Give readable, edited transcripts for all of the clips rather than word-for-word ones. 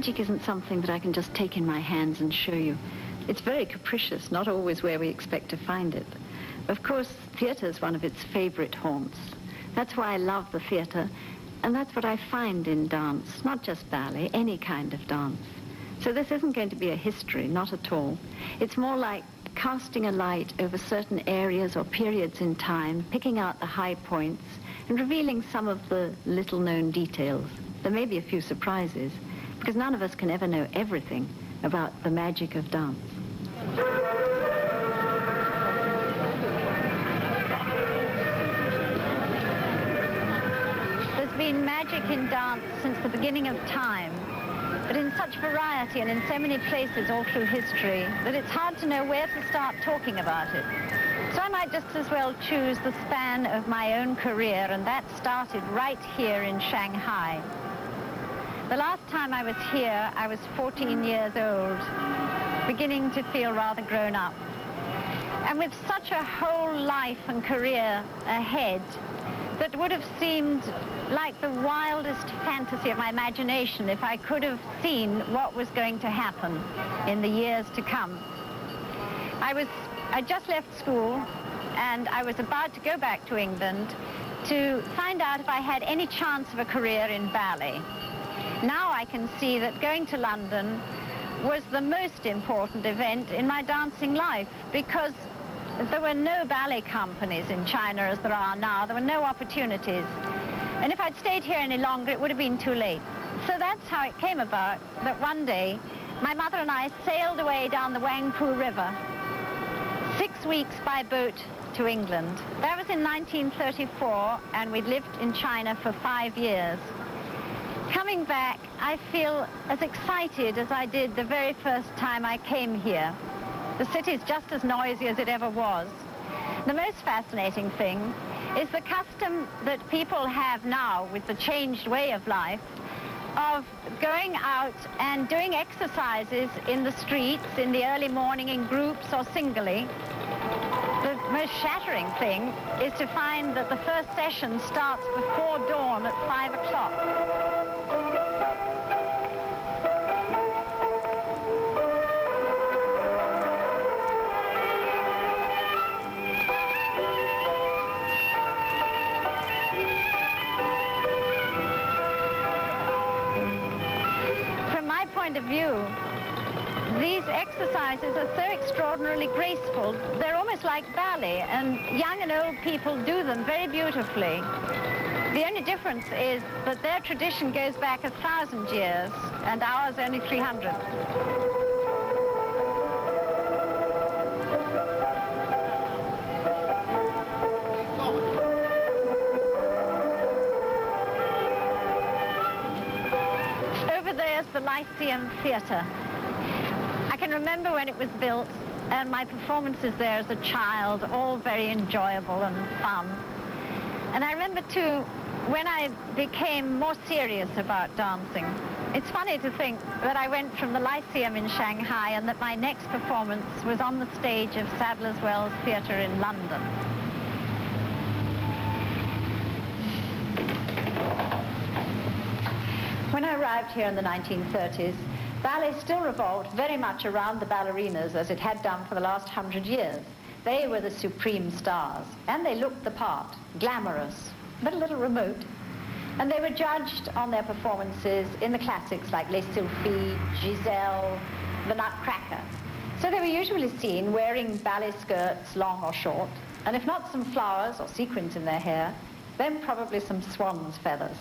magic isn't something that I can just take in my hands and show you. It's very capricious, not always where we expect to find it. Of course, theatre is one of its favorite haunts. That's why I love the theatre, and that's what I find in dance, not just ballet, any kind of dance. So this isn't going to be a history, not at all. It's more like casting a light over certain areas or periods in time, picking out the high points, and revealing some of the little-known details. There may be a few surprises, because none of us can ever know everything about the magic of dance. There's been magic in dance since the beginning of time, but in such variety and in so many places all through history that it's hard to know where to start talking about it. So I might just as well choose the span of my own career, and that started right here in Shanghai. The last time I was here, I was 14 years old, beginning to feel rather grown up. And with such a whole life and career ahead, that would have seemed like the wildest fantasy of my imagination if I could have seen what was going to happen in the years to come. I just left school, and I was about to go back to England to find out if I had any chance of a career in ballet. Now I can see that going to London was the most important event in my dancing life, because there were no ballet companies in China as there are now. There were no opportunities. And if I'd stayed here any longer, it would have been too late. So that's how it came about that one day my mother and I sailed away down the Wangpu River, 6 weeks by boat to England. That was in 1934, and we'd lived in China for 5 years. Coming back, I feel as excited as I did the very first time I came here. The city's just as noisy as it ever was. The most fascinating thing is the custom that people have now with the changed way of life of going out and doing exercises in the streets in the early morning in groups or singly. The most shattering thing is to find that the first session starts before dawn at 5 o'clock. Of view, these exercises are so extraordinarily graceful. They're almost like ballet, and young and old people do them very beautifully. The only difference is that their tradition goes back 1,000 years and ours only 300. The Lyceum Theatre. I can remember when it was built, and my performances there as a child, all very enjoyable and fun. And I remember too, when I became more serious about dancing, it's funny to think that I went from the Lyceum in Shanghai and that my next performance was on the stage of Sadler's Wells Theatre in London. When I arrived here in the 1930s, ballet still revolved very much around the ballerinas as it had done for the last 100 years. They were the supreme stars, and they looked the part, glamorous, but a little remote. And they were judged on their performances in the classics like Les Sylphies, Giselle, The Nutcracker. So they were usually seen wearing ballet skirts, long or short, and if not some flowers or sequins in their hair, then probably some swan's feathers.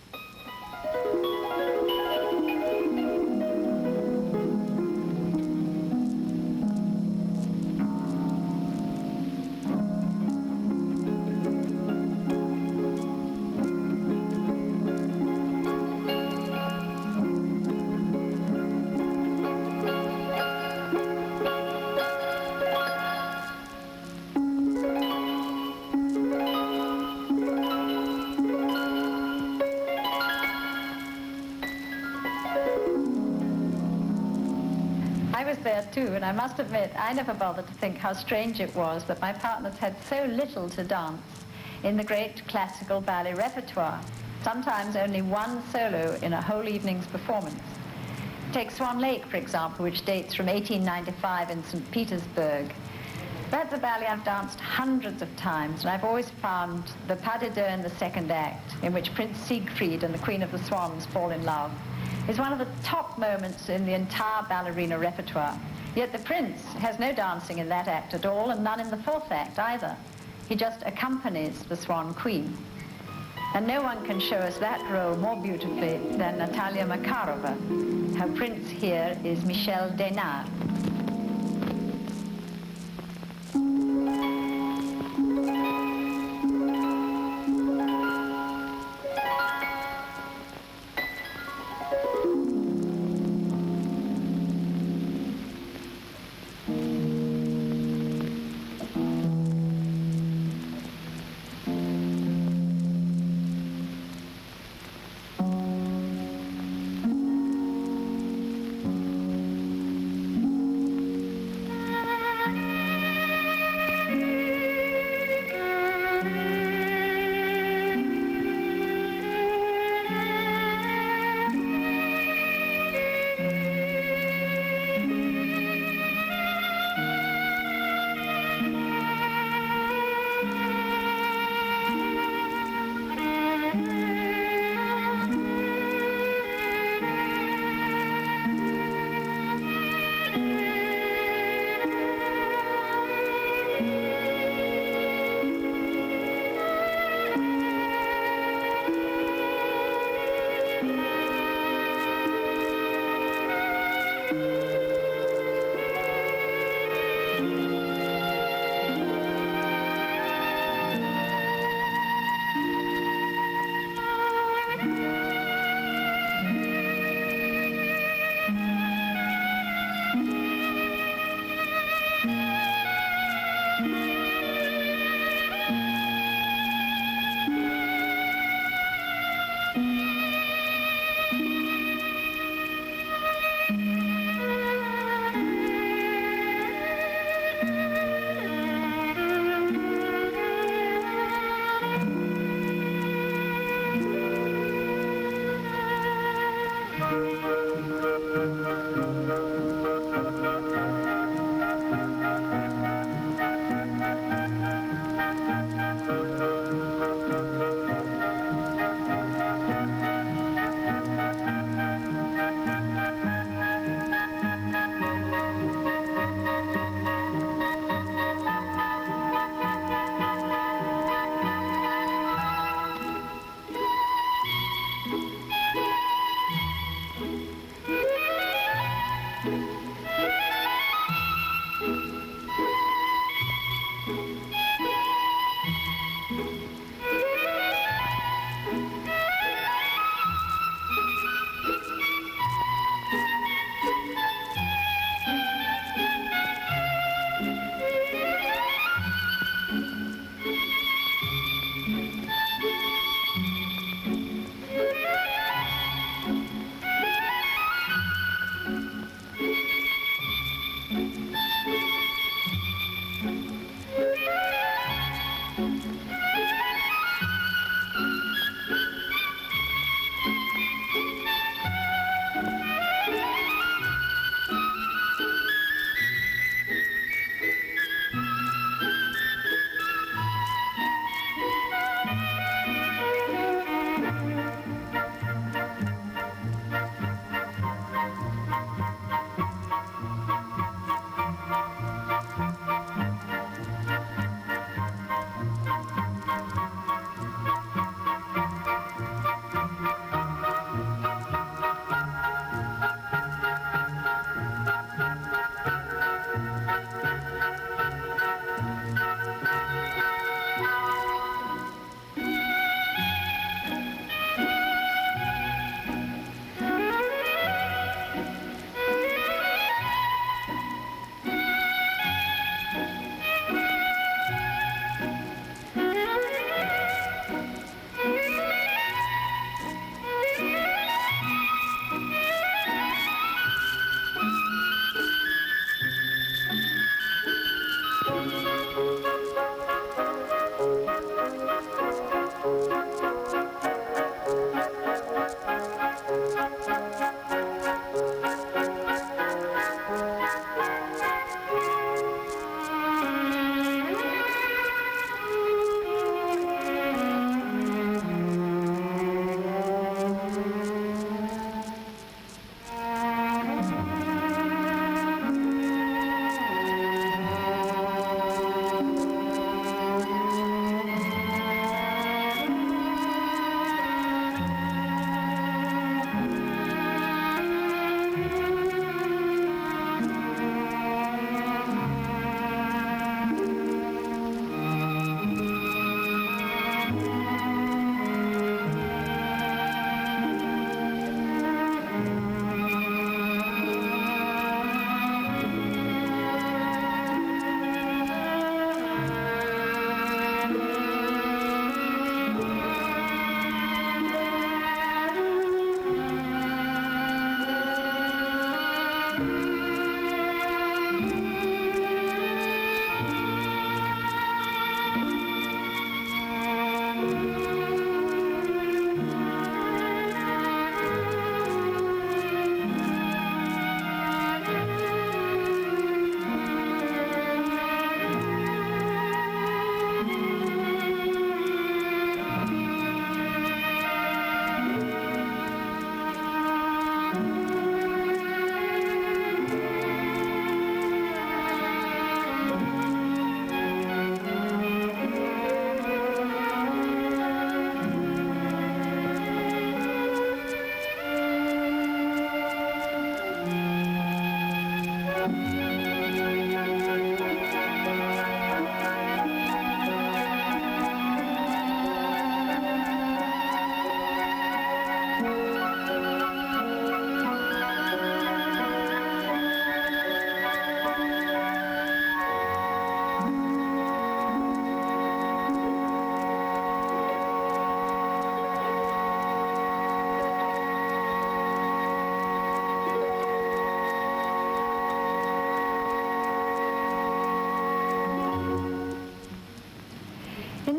There too, and I must admit, I never bothered to think how strange it was that my partners had so little to dance in the great classical ballet repertoire, sometimes only one solo in a whole evening's performance. Take Swan Lake, for example, which dates from 1895 in St. Petersburg. That's a ballet I've danced hundreds of times, and I've always found the pas de deux in the second act, in which Prince Siegfried and the Queen of the Swans fall in love, is one of the top moments in the entire ballerina repertoire. Yet the prince has no dancing in that act at all, and none in the fourth act either. He just accompanies the Swan Queen. And no one can show us that role more beautifully than Natalia Makarova. Her prince here is Michel Denard.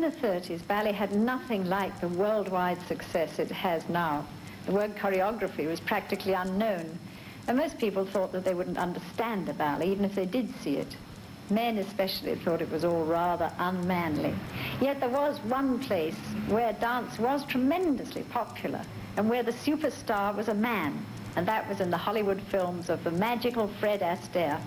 the 30s, ballet had nothing like the worldwide success it has now. The word choreography was practically unknown, and most people thought that they wouldn't understand a ballet, even if they did see it. Men especially thought it was all rather unmanly. Yet there was one place where dance was tremendously popular, and where the superstar was a man, and that was in the Hollywood films of the magical Fred Astaire.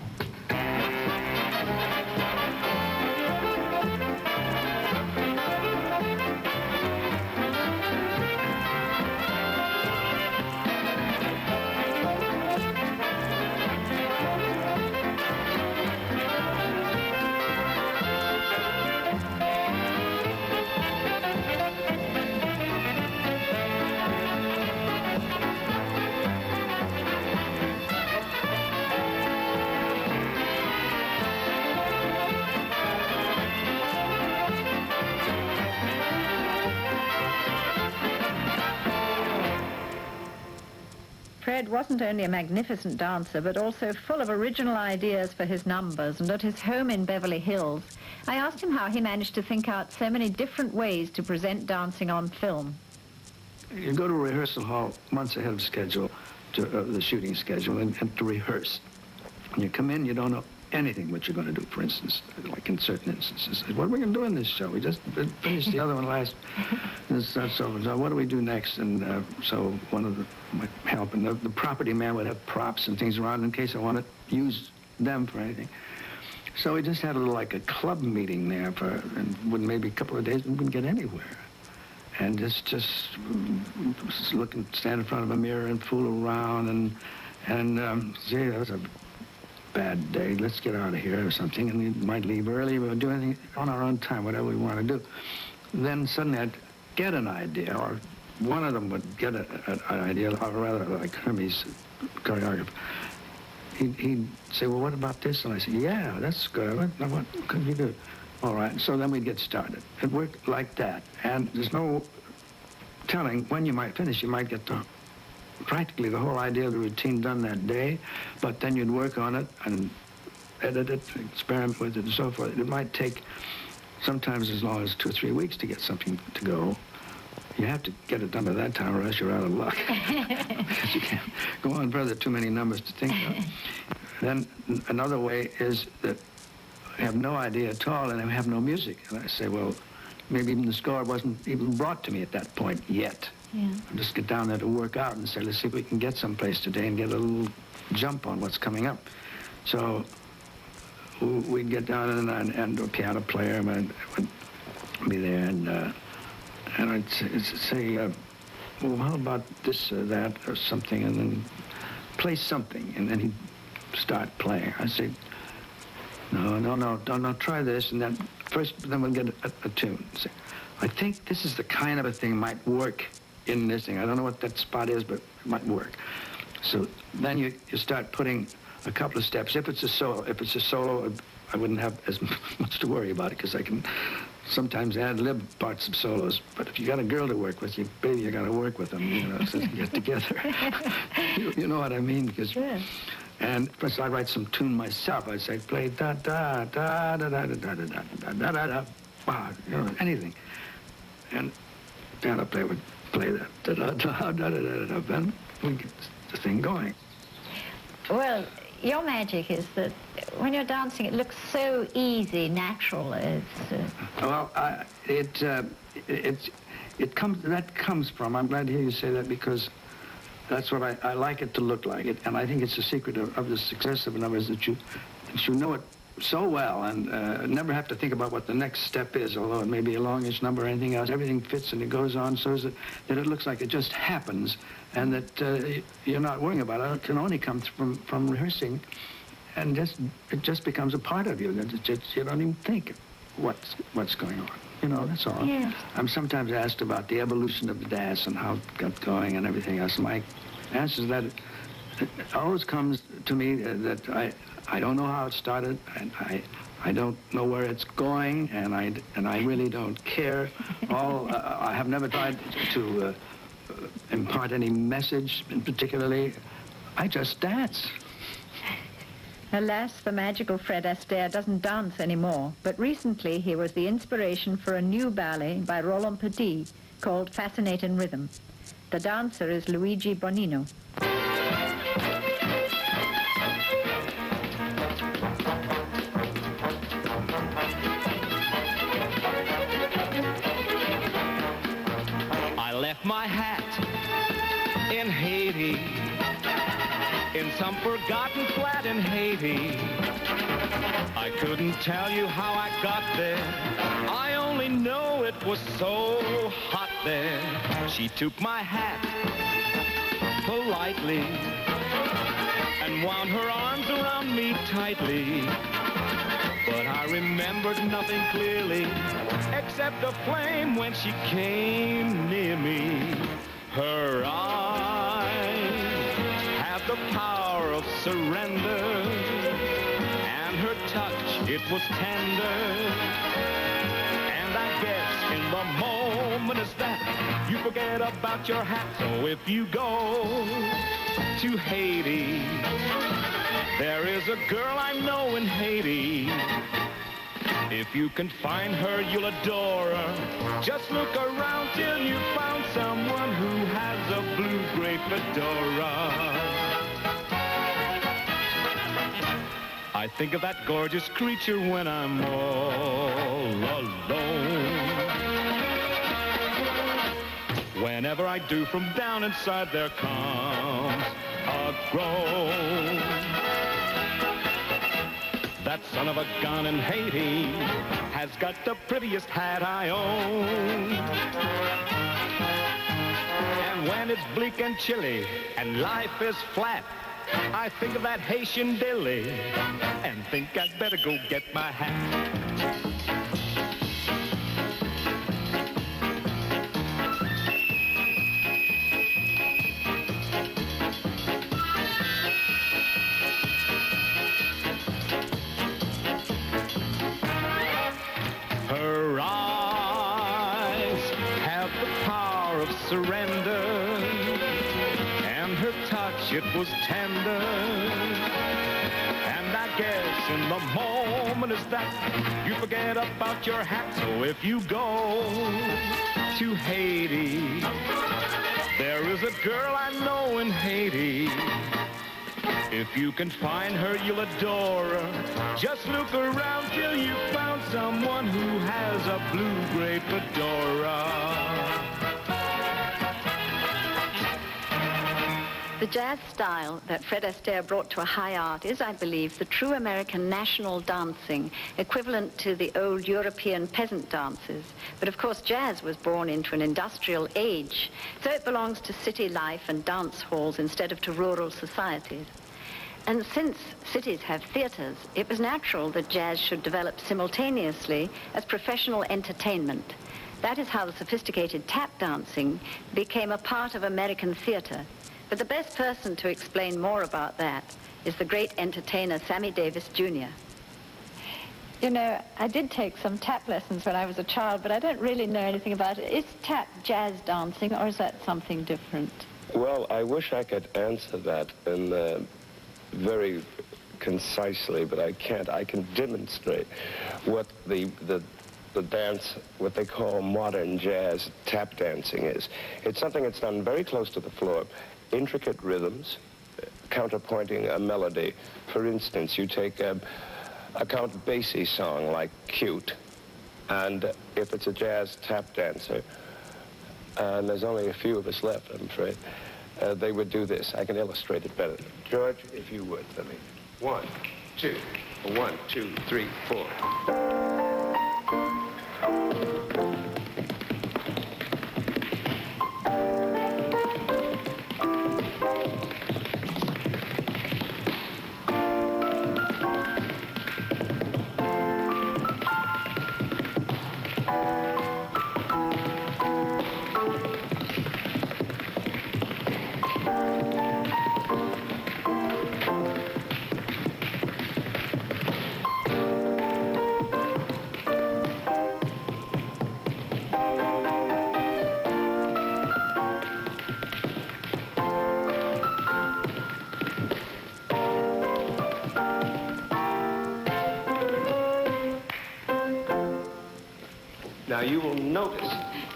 Fred wasn't only a magnificent dancer, but also full of original ideas for his numbers, and at his home in Beverly Hills, I asked him how he managed to think out so many different ways to present dancing on film. You go to a rehearsal hall months ahead of schedule, to the shooting schedule, and to rehearse. When you come in, you don't know anything what you're going to do. For instance, like in certain instances, what are we going to do in this show? We just finished the other one last, so what do we do next? And so one of my help, and the property man would have props and things around in case I wanted to use them for anything. So we just had a little, like a club meeting there and maybe a couple of days, we wouldn't get anywhere. And just stand in front of a mirror and fool around and gee, that was a bad day, let's get out of here or something, and we might leave early, we'll do anything on our own time, whatever we want to do. Then suddenly I'd get an idea, or one of them would get an idea, or rather like Hermes, choreographer. He'd say, well, what about this? And I said, yeah, that's good. What could you do? All right, so then we'd get started. It worked like that, and there's no telling when you might finish. You might get to practically the whole idea of the routine done that day, but then you'd work on it and edit it, experiment with it, and so forth. It might take sometimes as long as 2 or 3 weeks to get something to go. You have to get it done by that time, or else you're out of luck. Because you can't go on further, too many numbers to think of. Then another way is that I have no idea at all, and I have no music. And I say, well, maybe even the score wasn't even brought to me at that point yet. Yeah. I'll just get down there to work out and say, let's see if we can get someplace today and get a little jump on what's coming up. So we'd get down and a piano player would be there, and I'd say well, how about this or that or something, and then play something, and then he'd start playing. I'd say, no, try this, and then then we'll get a tune. Say, I think this is the kind of a thing might work in this thing. I don't know what that spot is, but it might work. So then you start putting a couple of steps. If it's a solo, I wouldn't have as much to worry about it, because I can sometimes ad-lib parts of solos. But if you got a girl to work with, baby, you got to work with them, so you get together. You know what I mean? Because, sure. And first I'd write some tune myself. I'd say, play da da da da da da da da da da da, anything. And piano player would play that da da da da da da da, then we get the thing going. Well, your magic is that when you're dancing, it looks so easy, natural. Well, it comes from. I'm glad to hear you say that, because that's what I like it to look like. And I think it's the secret of the success of a number, is that you know it so well, and never have to think about what the next step is, although it may be a longish number or anything else. Everything fits and it goes on, so that it looks like it just happens, and that you're not worrying about it. It can only come from rehearsing, and it just becomes a part of you. You don't even think what's going on. That's all. Yes. I'm sometimes asked about the evolution of the dance and how it got going and everything else. My answer is that it always comes to me that I don't know how it started, and I don't know where it's going, and I really don't care. I have never tried to impart any message, particularly. I just dance. Alas, the magical Fred Astaire doesn't dance anymore, but recently he was the inspiration for a new ballet by Roland Petit called Fascinating Rhythm. The dancer is Luigi Bonino. I left my hat in Haiti, in some forgotten flat in Haiti. I couldn't tell you how I got there. I only know it was so hot there. She took my hat politely and wound her arms around me tightly. But I remembered nothing clearly except a flame when she came near me. Her eyes have the power of surrender, and her touch, it was tender. And I guess in the moment is that you forget about your hat. So if you go to Haiti, there is a girl I know in Haiti. If you can find her, you'll adore her. Just look around till you found someone who has a blue grape fedora. I think of that gorgeous creature when I'm all alone. Whenever I do, from down inside there comes a groan. That son of a gun in Haiti has got the prettiest hat I own. And when it's bleak and chilly and life is flat, I think of that Haitian dilly and think I'd better go get my hat. Her eyes have the power of surrender, and her touch, it was tender. And I guess in the moment is that you forget about your hat. So if you go to Haiti, there is a girl I know in Haiti. If you can find her, you'll adore her. Just look around till you found someone who has a blue grape fedora. The jazz style that Fred Astaire brought to a high art is, I believe, the true American national dancing, equivalent to the old European peasant dances. But of course, jazz was born into an industrial age, so it belongs to city life and dance halls instead of to rural societies. And since cities have theaters, it was natural that jazz should develop simultaneously as professional entertainment. That is how the sophisticated tap dancing became a part of American theater. But the best person to explain more about that is the great entertainer Sammy Davis Jr. You know, I did take some tap lessons when I was a child, but I don't really know anything about it. Is tap jazz dancing, or is that something different? Well, I wish I could answer that in very concisely, but I can't. I can demonstrate what the dance, what they call modern jazz tap dancing is. It's something that's done very close to the floor, intricate rhythms, counterpointing a melody. For instance, you take a Count Basie song like Cute, and if it's a jazz tap dancer, and there's only a few of us left, I'm afraid, they would do this. I can illustrate it better. George, if you would, let me. 1, 2, 1, 2, 3, 4. Now, you will notice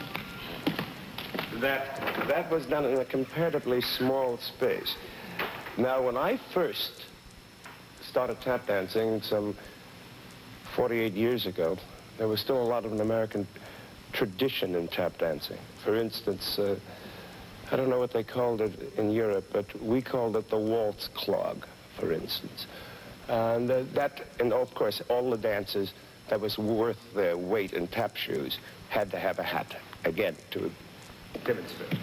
that that was done in a comparatively small space. Now, when I first started tap dancing some 48 years ago, there was still a lot of an American tradition in tap dancing. For instance, I don't know what they called it in Europe, but we called it the waltz clog, for instance. And and of course, all the dancers that was worth their weight in tap shoes had to have a hat, again, to demonstrate.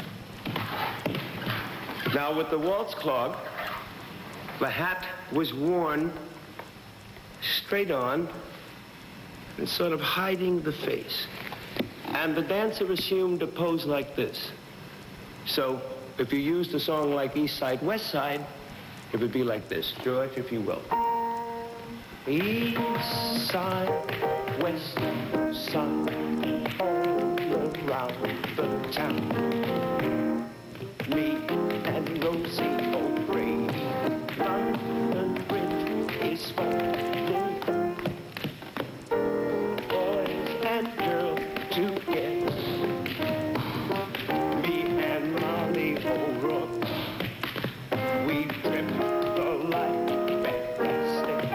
Now, with the waltz clog, the hat was worn straight on and sort of hiding the face. And the dancer assumed a pose like this. So if you used a song like East Side, West Side, it would be like this. George, if you will. East side, west side, all around the town. Me and Rosie O'Grady, London Bridge is falling. Boys and girls together. Me and Molly O'Rourke, we trip the light fantastic.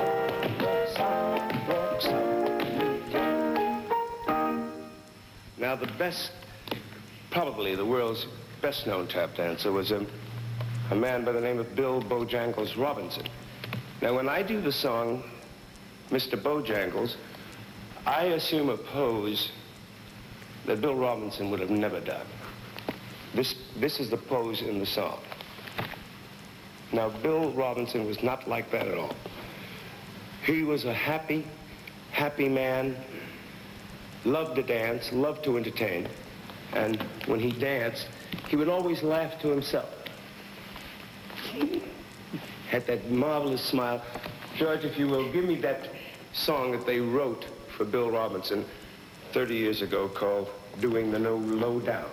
Now, the best, probably the world's best-known tap dancer was a man by the name of Bill Bojangles Robinson. Now, when I do the song, Mr. Bojangles, I assume a pose that Bill Robinson would have never done. This is the pose in the song. Now, Bill Robinson was not like that at all. He was a happy, happy man, loved to dance, loved to entertain, and when he danced, he would always laugh to himself. Had that marvelous smile. George, if you will, give me that song that they wrote for Bill Robinson 30 years ago called Doing the No Low Down.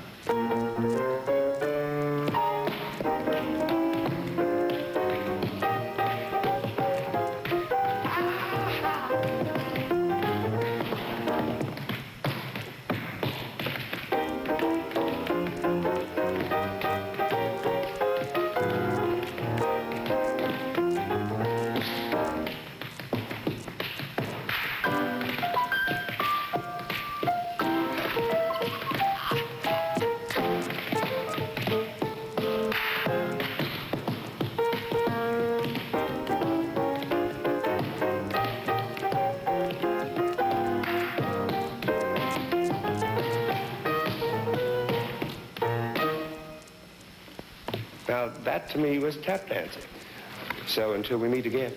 Now, that to me was tap dancing. So until we meet again.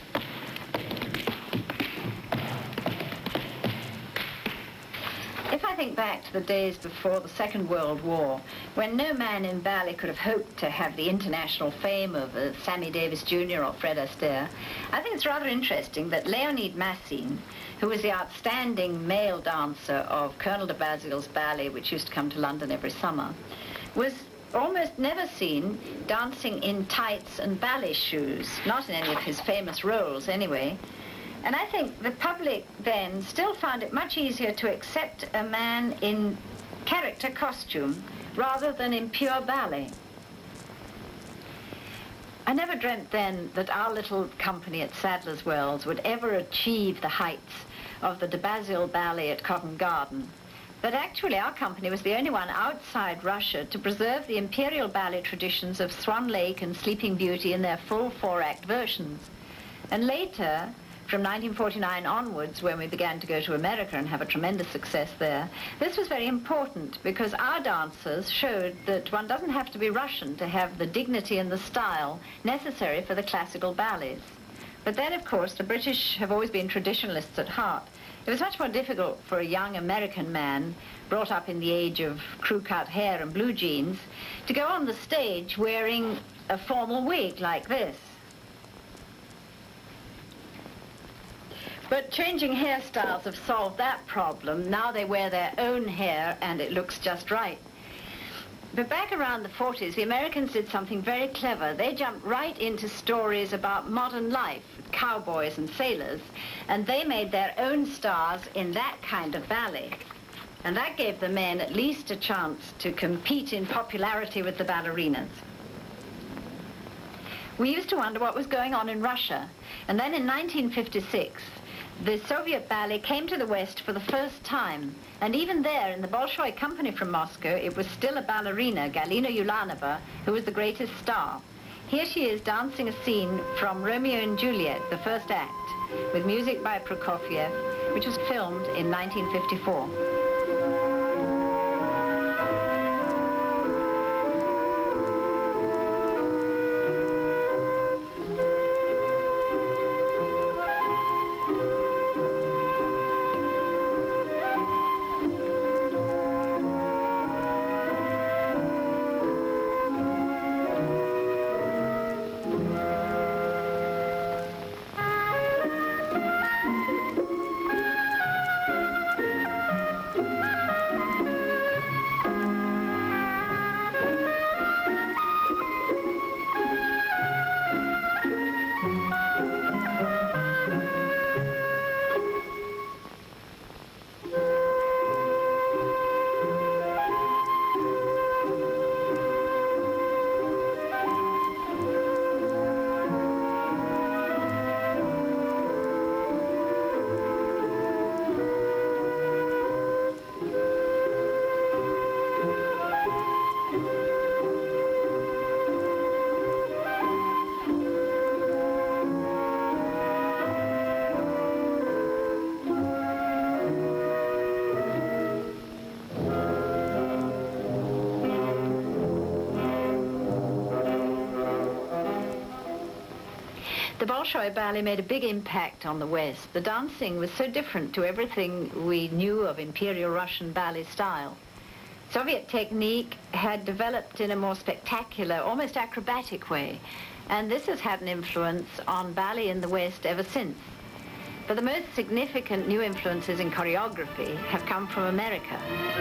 If I think back to the days before the Second World War, when no man in ballet could have hoped to have the international fame of Sammy Davis Jr. or Fred Astaire, I think it's rather interesting that Leonid Massine, who was the outstanding male dancer of Colonel de Bazille's ballet, which used to come to London every summer, was almost never seen dancing in tights and ballet shoes, not in any of his famous roles anyway. And I think the public then still found it much easier to accept a man in character costume rather than in pure ballet. I never dreamt then that our little company at Sadler's Wells would ever achieve the heights of the de Bazille Ballet at Covent Garden. But actually, our company was the only one outside Russia to preserve the imperial ballet traditions of Swan Lake and Sleeping Beauty in their full four-act versions. And later, from 1949 onwards, when we began to go to America and have a tremendous success there, this was very important because our dancers showed that one doesn't have to be Russian to have the dignity and the style necessary for the classical ballets. But then, of course, the British have always been traditionalists at heart. It was much more difficult for a young American man, brought up in the age of crew-cut hair and blue jeans, to go on the stage wearing a formal wig like this. But changing hairstyles have solved that problem. Now they wear their own hair and it looks just right. But back around the 40s, the Americans did something very clever. They jumped right into stories about modern life, cowboys and sailors, and they made their own stars in that kind of ballet. And that gave the men at least a chance to compete in popularity with the ballerinas. We used to wonder what was going on in Russia. And then in 1956, the Soviet ballet came to the West for the first time. And even there, in the Bolshoi company from Moscow, it was still a ballerina, Galina Ulanova, who was the greatest star. Here she is dancing a scene from Romeo and Juliet, the first act, with music by Prokofiev, which was filmed in 1954. The Bolshoi ballet made a big impact on the West. The dancing was so different to everything we knew of Imperial Russian ballet style. Soviet technique had developed in a more spectacular, almost acrobatic way, and this has had an influence on ballet in the West ever since. But the most significant new influences in choreography have come from America.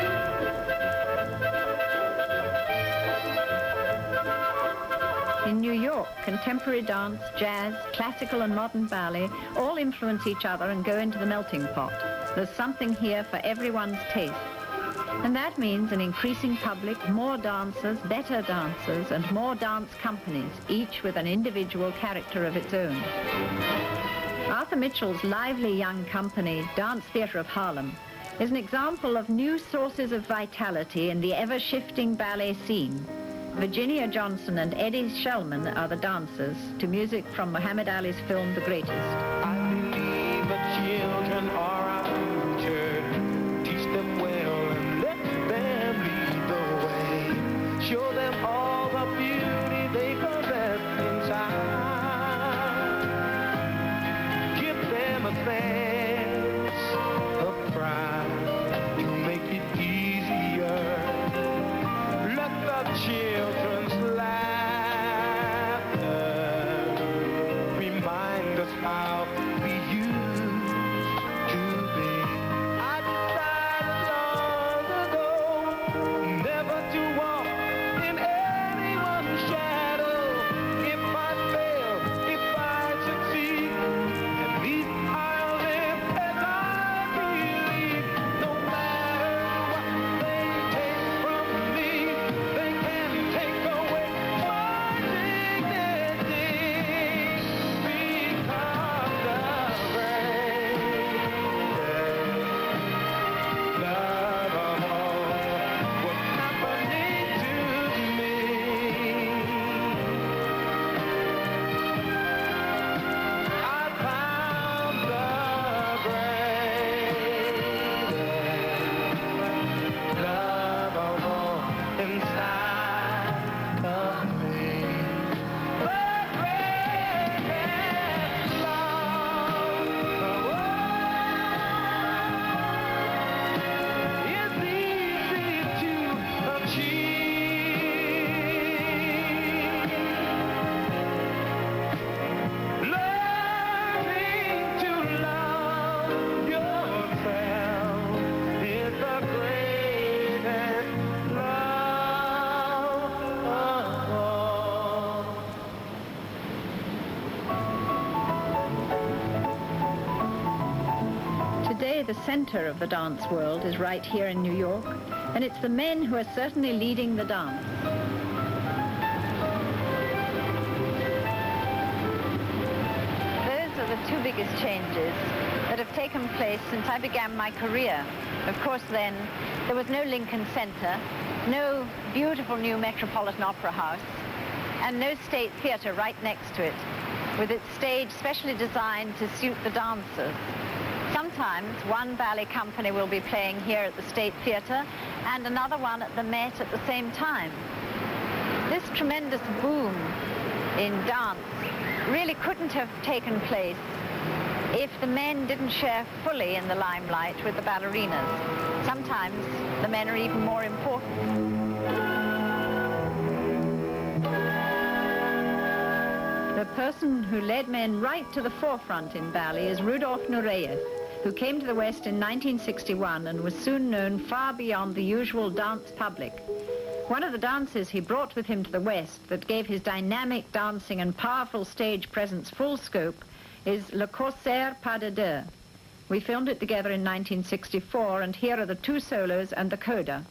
In New York, contemporary dance, jazz, classical and modern ballet all influence each other and go into the melting pot. There's something here for everyone's taste. And that means an increasing public, more dancers, better dancers, and more dance companies, each with an individual character of its own. Arthur Mitchell's lively young company, Dance Theatre of Harlem, is an example of new sources of vitality in the ever-shifting ballet scene. Virginia Johnson and Eddie Shellman are the dancers to music from Muhammad Ali's film The Greatest. I believe the children are our future. Teach them well and let them lead the way. Show them all the beauty they possess inside. Give them a sense of pride to make it easier. Let the children's laughter remind us how we used to be. I decided long ago never to walk in anyone's shadow. If I fail, if I succeed, at least I'll live as I believe. No matter what they take from me, they can the center of the dance world is right here in New York, and it's the men who are certainly leading the dance. Those are the two biggest changes that have taken place since I began my career. Of course, then, there was no Lincoln Center, no beautiful new Metropolitan Opera House, and no State Theater right next to it, with its stage specially designed to suit the dancers. Sometimes one ballet company will be playing here at the State Theater and another one at the Met at the same time. This tremendous boom in dance really couldn't have taken place if the men didn't share fully in the limelight with the ballerinas. Sometimes the men are even more important. The person who led men right to the forefront in ballet is Rudolf Nureyev, who came to the West in 1961 and was soon known far beyond the usual dance public. One of the dances he brought with him to the West that gave his dynamic dancing and powerful stage presence full scope is Le Corsaire Pas de Deux. We filmed it together in 1964, and here are the two solos and the coda.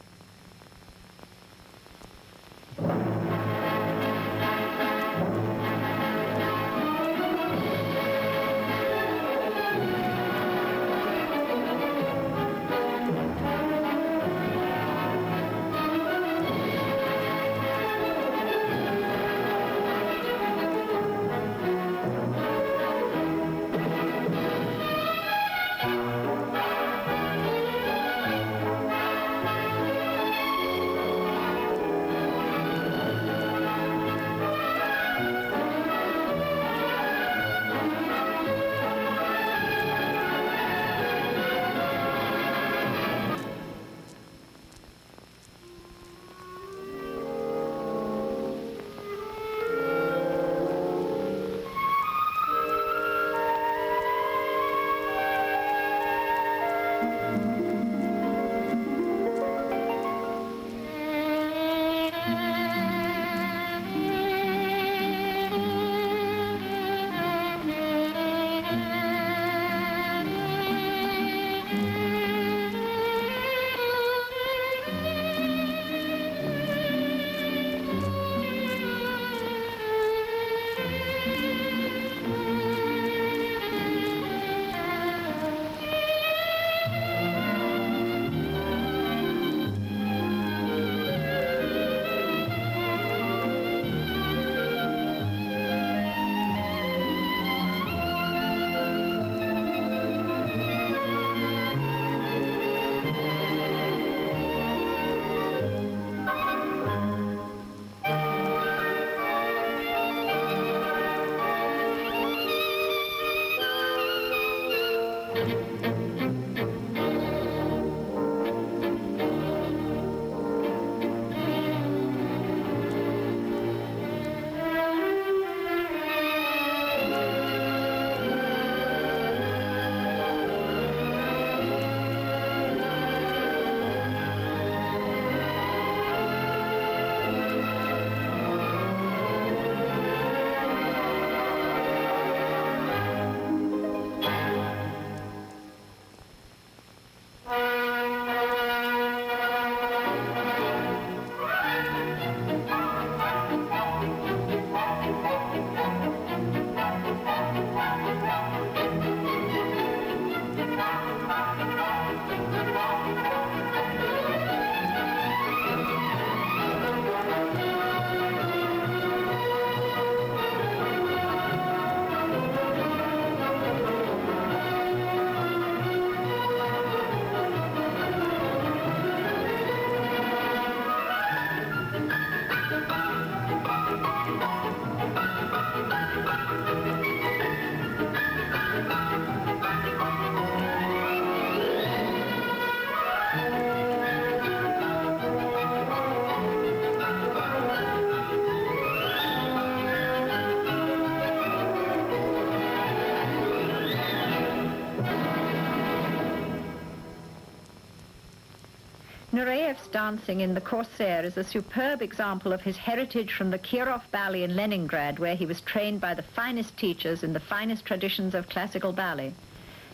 Nureyev's dancing in the Corsaire is a superb example of his heritage from the Kirov Ballet in Leningrad, where he was trained by the finest teachers in the finest traditions of classical ballet.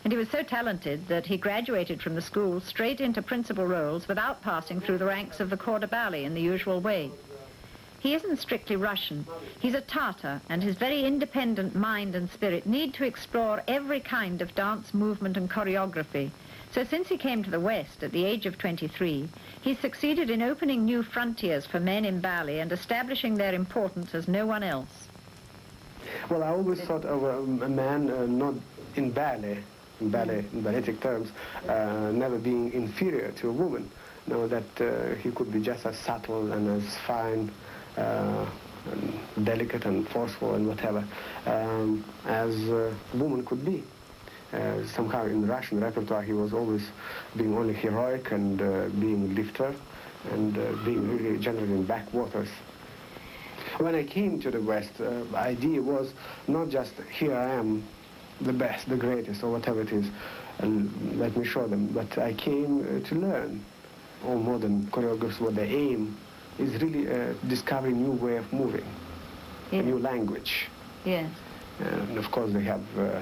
And he was so talented that he graduated from the school straight into principal roles without passing through the ranks of the corps de ballet in the usual way. He isn't strictly Russian. He's a Tatar, and his very independent mind and spirit need to explore every kind of dance, movement, and choreography. So since he came to the West at the age of 23, he's succeeded in opening new frontiers for men in ballet and establishing their importance as no one else. Well, I always thought of a man not in ballet, in balletic terms, never being inferior to a woman. No, that he could be just as subtle and as fine, and delicate and forceful and whatever, as a woman could be. Somehow in the Russian repertoire he was always being only heroic and being lifter and being really generally in backwaters. When I came to the West, the idea was not just here I am, the best, the greatest, or whatever it is, and let me show them, but I came to learn. All modern choreographers, what they aim is really discovering new way of moving, a new language. Yes. And of course they have,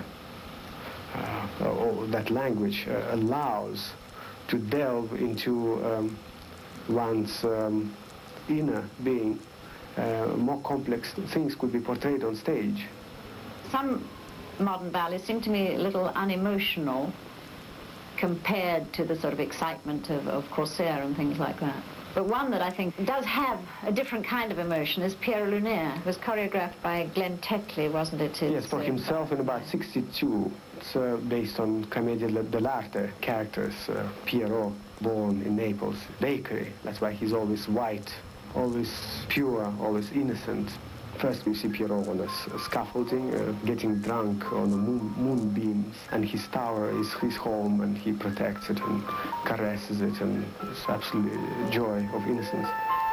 that language allows to delve into one's inner being. More complex things could be portrayed on stage. Some modern ballets seem to me a little unemotional compared to the sort of excitement of Corsair and things like that. But one that I think does have a different kind of emotion is Pierre Lunaire. It was choreographed by Glenn Tetley, wasn't it? Yes, for himself in about 62. It's based on Commedia dell'arte characters. Pierrot, born in Naples, bakery. That's why he's always white, always pure, always innocent. First we see Pierrot on a scaffolding, getting drunk on the moonbeams, and his tower is his home, and he protects it and caresses it, and it's absolutely joy of innocence.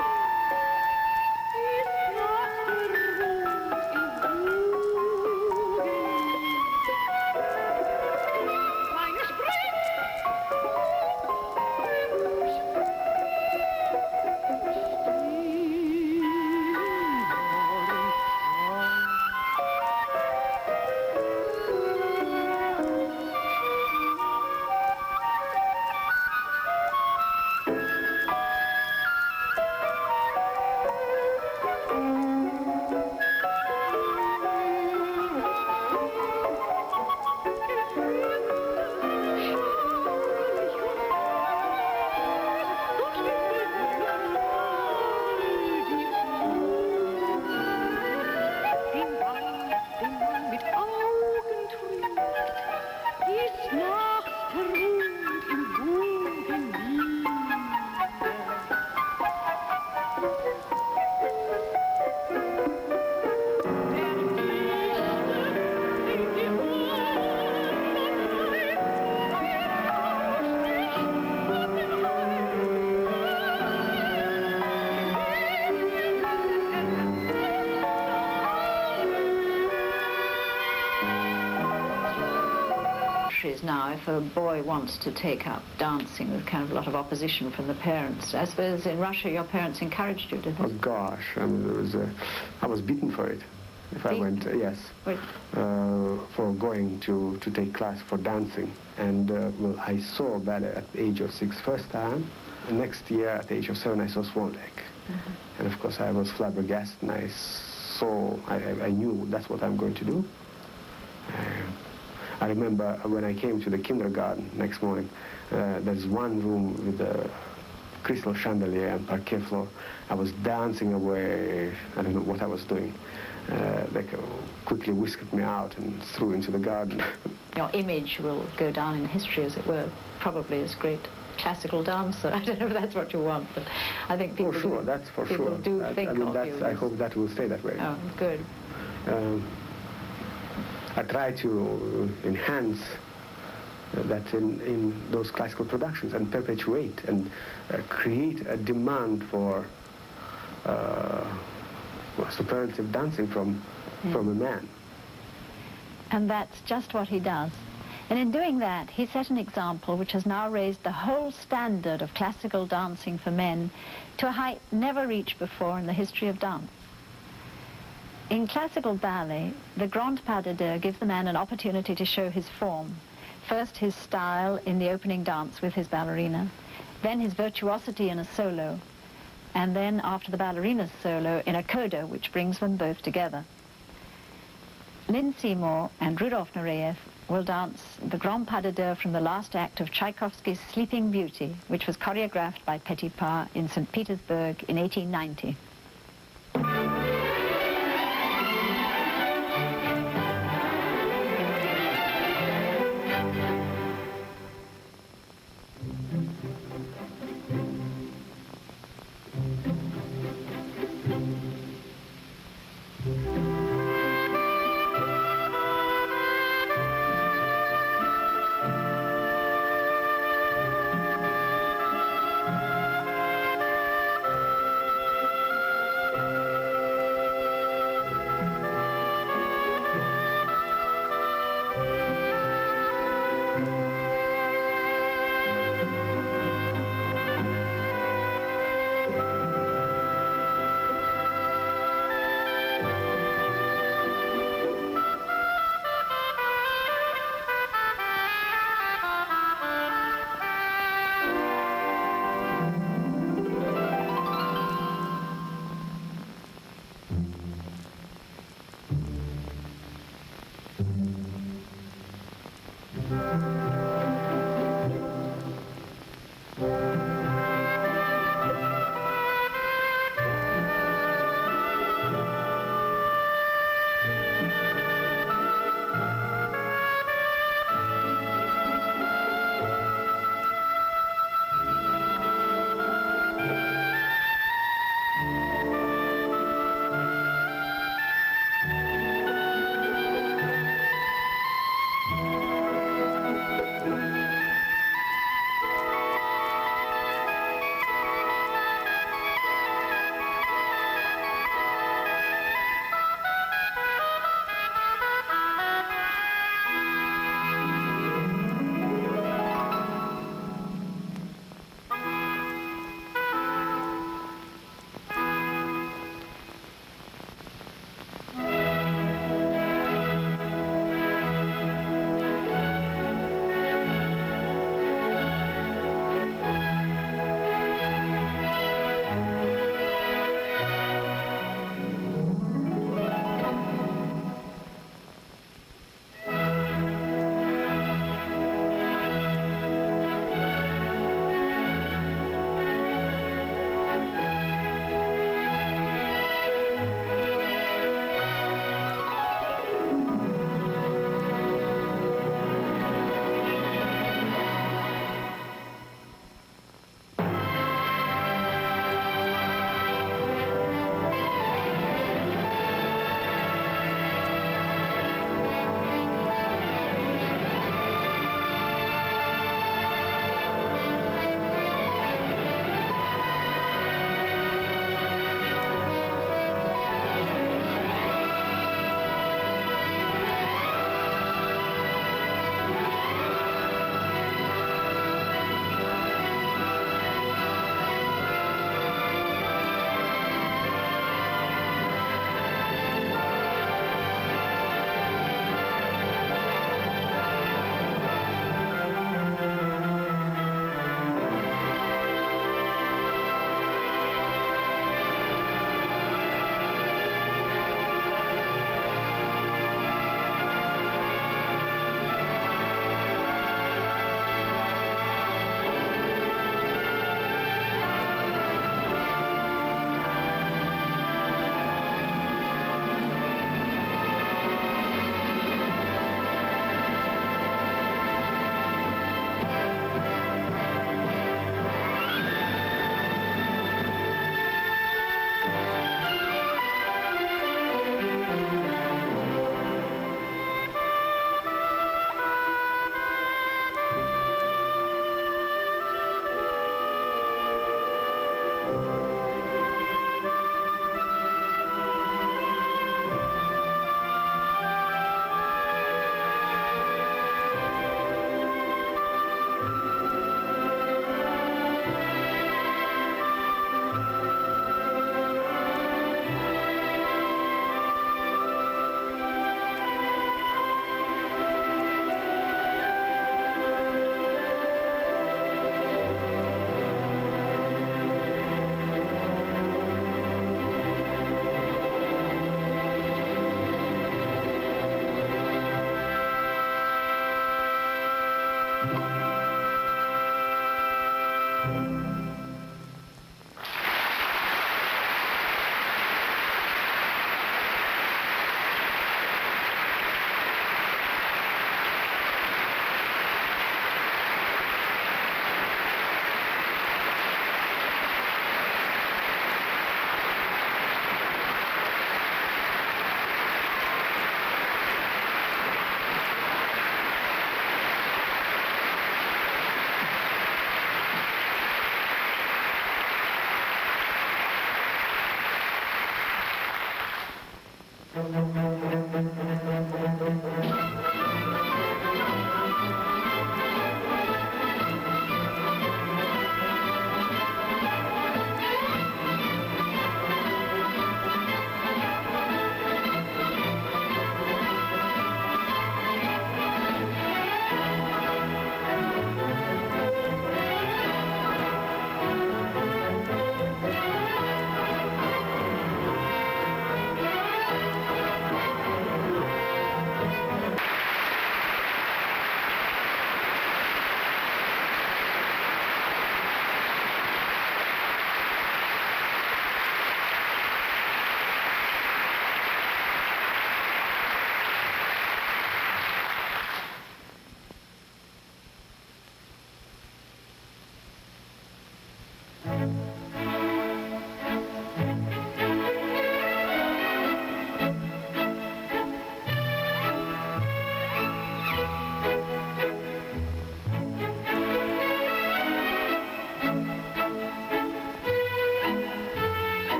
Now, if a boy wants to take up dancing, there's kind of a lot of opposition from the parents. I suppose in Russia your parents encouraged you, did they? Oh gosh, I mean, I was beaten for it. If I went, yes, for going to take class for dancing. And well, I saw ballet at the age of 6 first time. The next year, at the age of 7, I saw Swan Lake. And of course, I was flabbergasted, and I knew that's what I'm going to do. I remember when I came to the kindergarten next morning, there's one room with a crystal chandelier and parquet floor. I was dancing away. I don't know what I was doing. They quickly whisked me out and threw into the garden. Your image will go down in history, as it were, probably as great classical dancer. I don't know if that's what you want, but I think people for sure, that's for sure. Do think of you. I hope that will stay that way. Oh, good. I try to enhance that in those classical productions and perpetuate and create a demand for superlative dancing from a man. And that's just what he does. And in doing that, he set an example which has now raised the whole standard of classical dancing for men to a height never reached before in the history of dance. In classical ballet, the grand pas de deux gives the man an opportunity to show his form, first his style in the opening dance with his ballerina, then his virtuosity in a solo, and then after the ballerina's solo in a coda, which brings them both together. Lynn Seymour and Rudolf Nureyev will dance the Grand Pas de Deux from the last act of Tchaikovsky's Sleeping Beauty, which was choreographed by Petipa in St. Petersburg in 1890.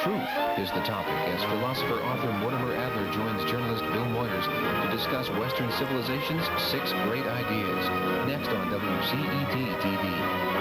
Truth is the topic as philosopher author Mortimer Adler joins journalist Bill Moyers to discuss Western civilization's 6 great ideas. Next on WCET TV.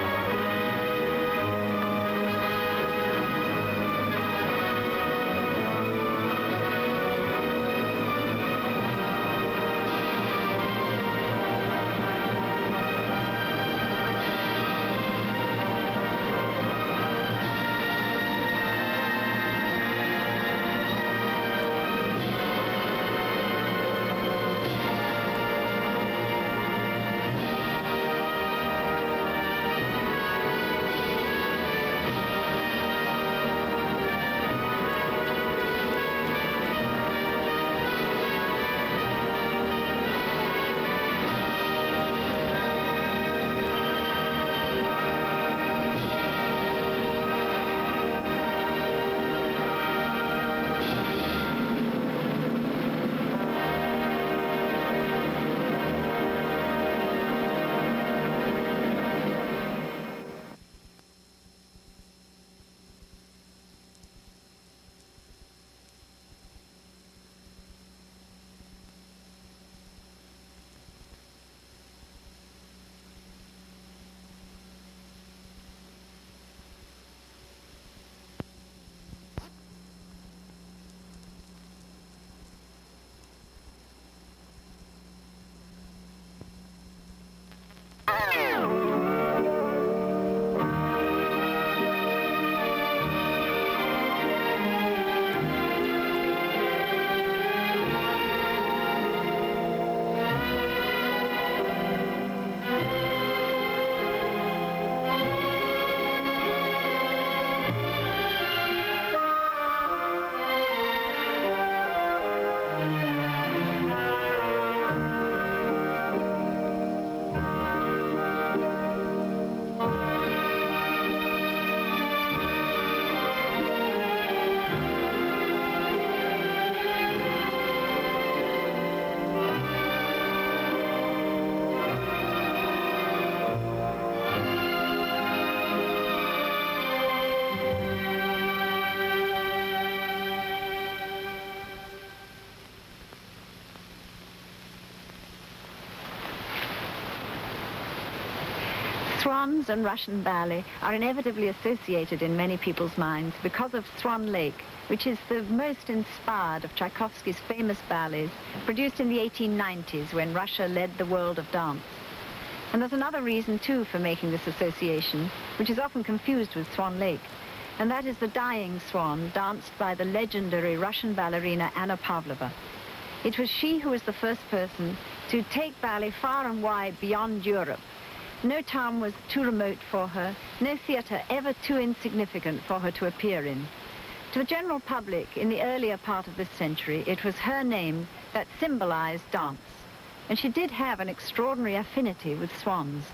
Swans and Russian ballet are inevitably associated in many people's minds because of Swan Lake, which is the most inspired of Tchaikovsky's famous ballets, produced in the 1890s when Russia led the world of dance. And there's another reason, too, for making this association, which is often confused with Swan Lake, and that is the Dying Swan, danced by the legendary Russian ballerina Anna Pavlova. It was she who was the first person to take ballet far and wide beyond Europe. No town was too remote for her, no theatre ever too insignificant for her to appear in. To the general public, in the earlier part of this century, it was her name that symbolized dance. And she did have an extraordinary affinity with swans.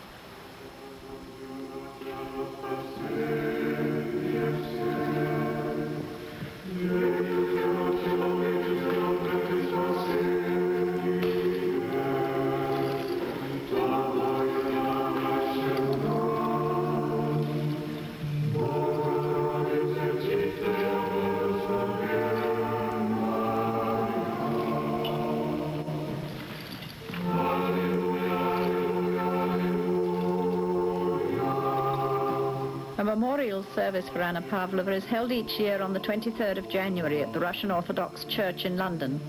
A memorial service for Anna Pavlova is held each year on the 23rd of January at the Russian Orthodox Church in London.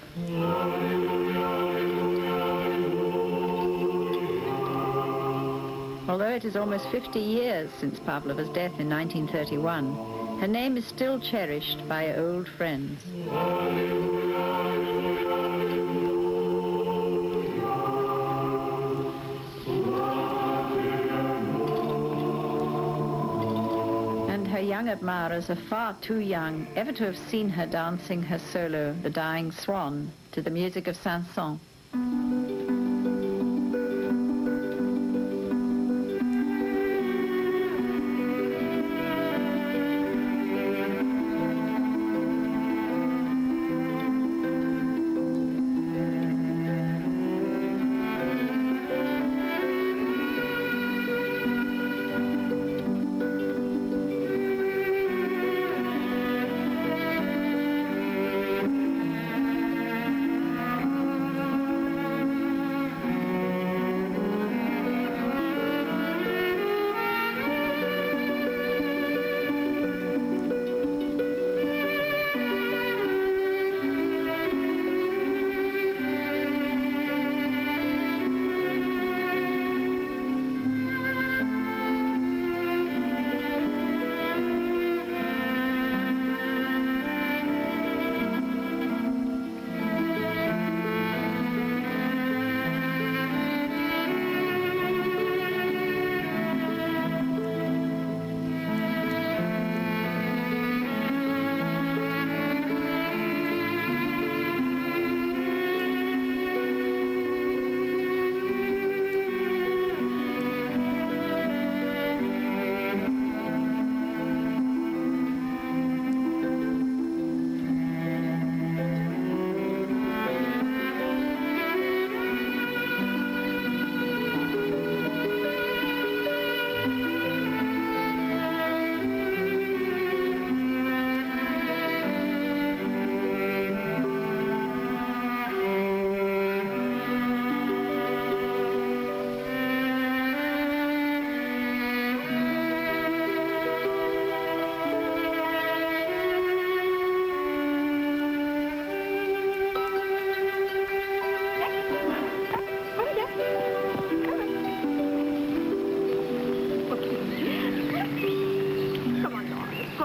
Although it is almost 50 years since Pavlova's death in 1931, her name is still cherished by old friends. Her young admirers are far too young ever to have seen her dancing her solo, The Dying Swan, to the music of Saint-Saëns.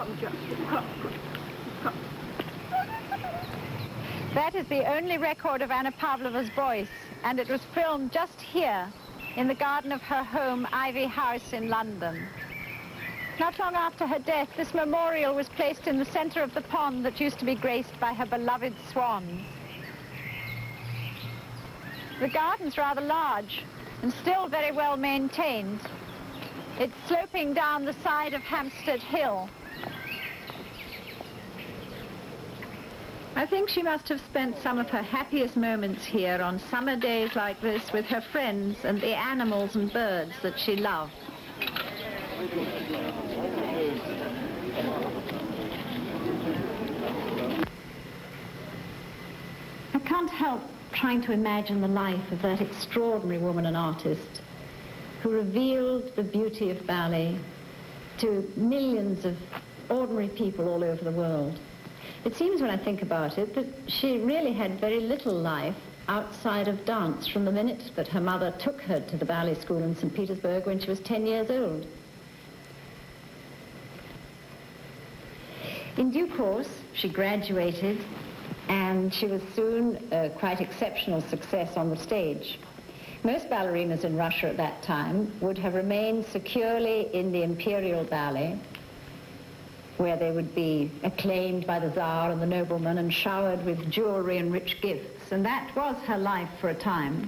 Come, Jack. Come. Come. That is the only record of Anna Pavlova's voice, and it was filmed just here, in the garden of her home, Ivy House in London. Not long after her death, this memorial was placed in the center of the pond that used to be graced by her beloved swans. The garden's rather large and still very well maintained. It's sloping down the side of Hampstead Hill. I think she must have spent some of her happiest moments here on summer days like this with her friends and the animals and birds that she loved. I can't help trying to imagine the life of that extraordinary woman and artist who revealed the beauty of ballet to millions of ordinary people all over the world. It seems, when I think about it, that she really had very little life outside of dance from the minute that her mother took her to the ballet school in St. Petersburg when she was 10 years old. In due course, she graduated, and she was soon a quite exceptional success on the stage. Most ballerinas in Russia at that time would have remained securely in the imperial ballet, where they would be acclaimed by the Tsar and the noblemen and showered with jewelry and rich gifts. And that was her life for a time.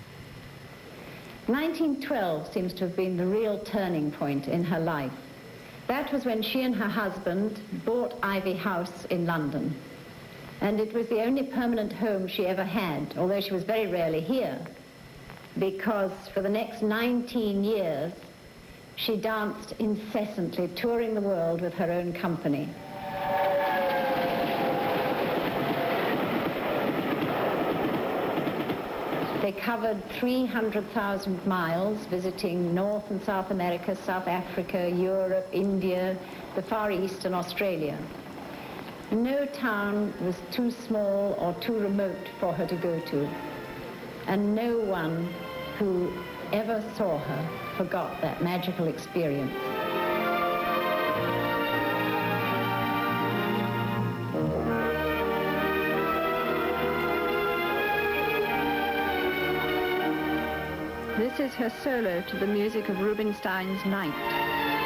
1912 seems to have been the real turning point in her life. That was when she and her husband bought Ivy House in London. And it was the only permanent home she ever had, although she was very rarely here, because for the next 19 years, she danced incessantly, touring the world with her own company. They covered 300,000 miles, visiting North and South America, South Africa, Europe, India, the Far East, and Australia. No town was too small or too remote for her to go to, and no one who ever saw her forgot that magical experience. This is her solo to the music of Rubinstein's Night.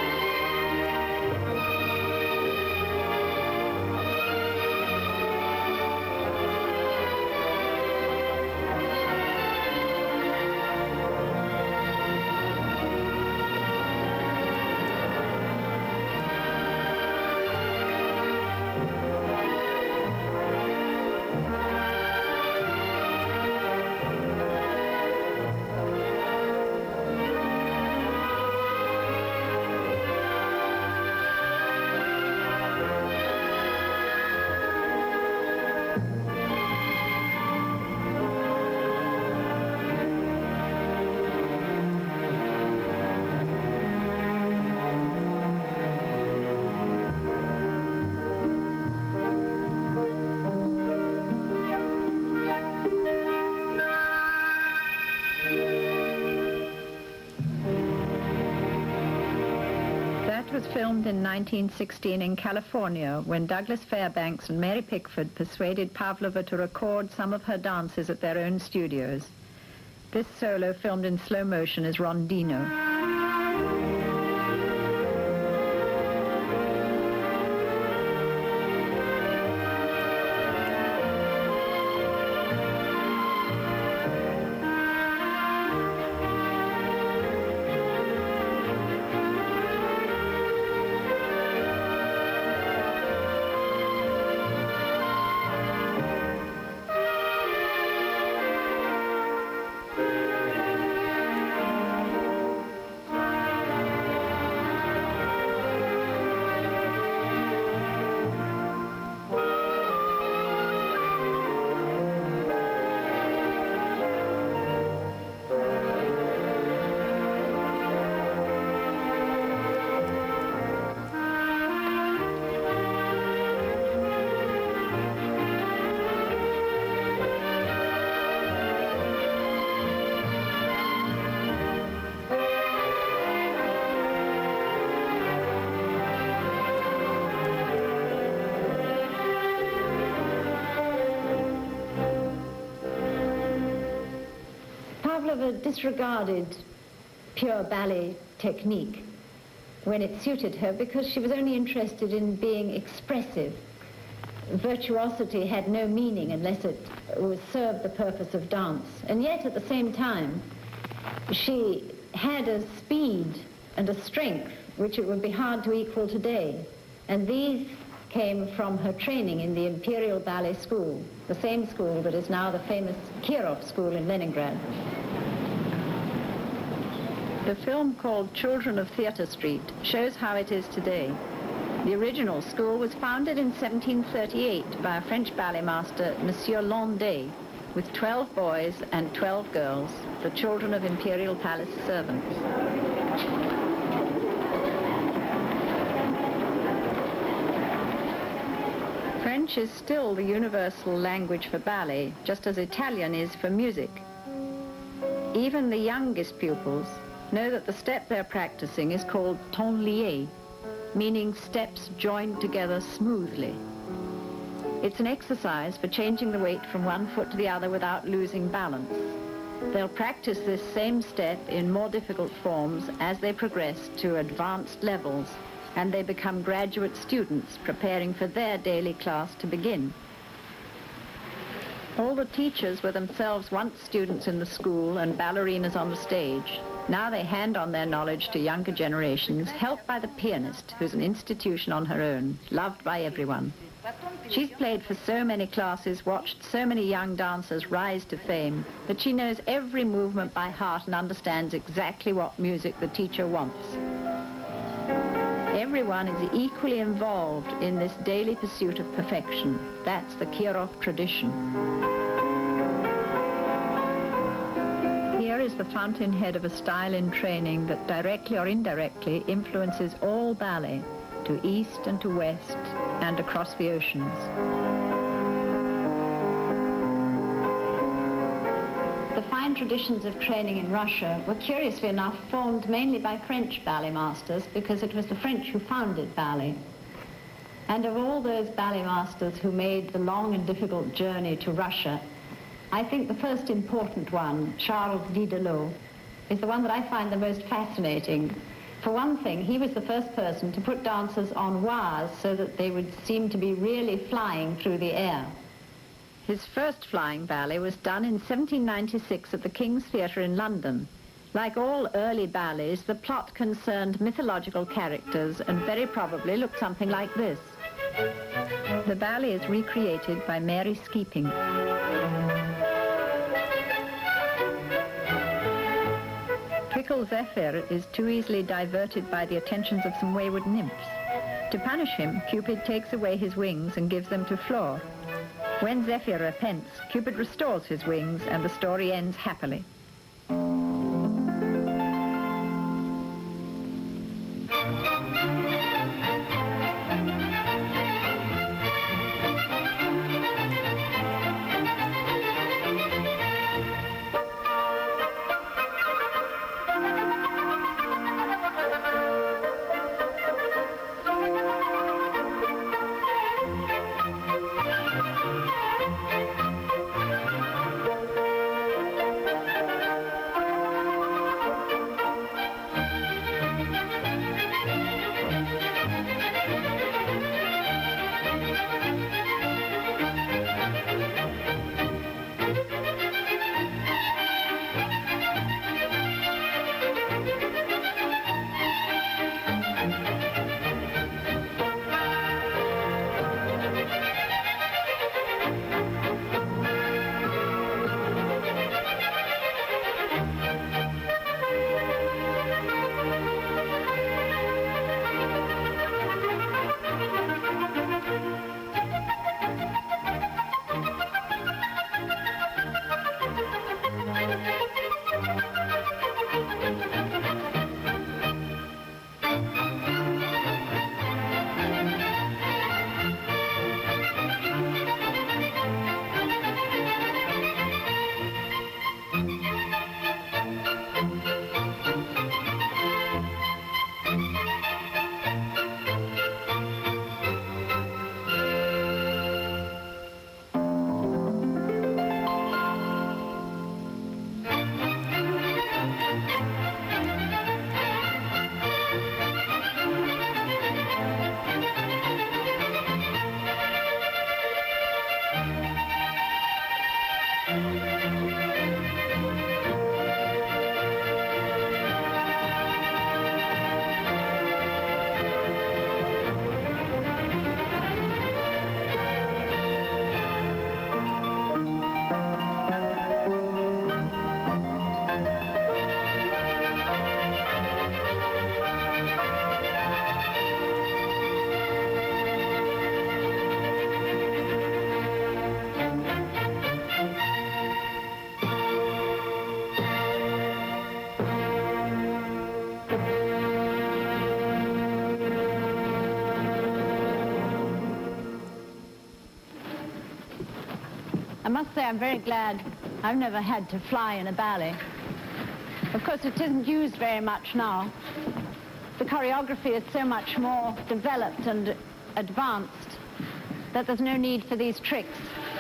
Was filmed in 1916 in California when Douglas Fairbanks and Mary Pickford persuaded Pavlova to record some of her dances at their own studios. This solo, filmed in slow motion, is Rondino. Pavlova disregarded pure ballet technique when it suited her because she was only interested in being expressive. Virtuosity had no meaning unless it served the purpose of dance. And yet, at the same time, she had a speed and a strength which it would be hard to equal today. And these came from her training in the Imperial Ballet School, the same school that is now the famous Kirov School in Leningrad. The film called Children of Theatre Street shows how it is today. The original school was founded in 1738 by a French ballet master, Monsieur Landais, with 12 boys and 12 girls, the children of Imperial Palace servants. French is still the universal language for ballet, just as Italian is for music. Even the youngest pupils know that the step they're practicing is called temps liés, meaning steps joined together smoothly. It's an exercise for changing the weight from one foot to the other without losing balance. They'll practice this same step in more difficult forms as they progress to advanced levels, and they become graduate students preparing for their daily class to begin. All the teachers were themselves once students in the school and ballerinas on the stage. Now they hand on their knowledge to younger generations, helped by the pianist, who's an institution on her own, loved by everyone. She's played for so many classes, watched so many young dancers rise to fame, that she knows every movement by heart and understands exactly what music the teacher wants. Everyone is equally involved in this daily pursuit of perfection. That's the Kirov tradition. Here is the fountainhead of a style in training that directly or indirectly influences all ballet, to east and to west and across the oceans. The fine traditions of training in Russia were curiously enough formed mainly by French ballet masters, because it was the French who founded ballet. And of all those ballet masters who made the long and difficult journey to Russia, I think the first important one, Charles Didelot, is the one that I find the most fascinating. For one thing, he was the first person to put dancers on wires so that they would seem to be really flying through the air. His first flying ballet was done in 1796 at the King's Theatre in London. Like all early ballets, the plot concerned mythological characters and very probably looked something like this. The ballet is recreated by Mary Skeeping. Trickle Zephyr is too easily diverted by the attentions of some wayward nymphs. To punish him, Cupid takes away his wings and gives them to Flore. When Zephyr repents, Cupid restores his wings and the story ends happily. must say I'm very glad I've never had to fly in a ballet. Of course, it isn't used very much now. The choreography is so much more developed and advanced that there's no need for these tricks.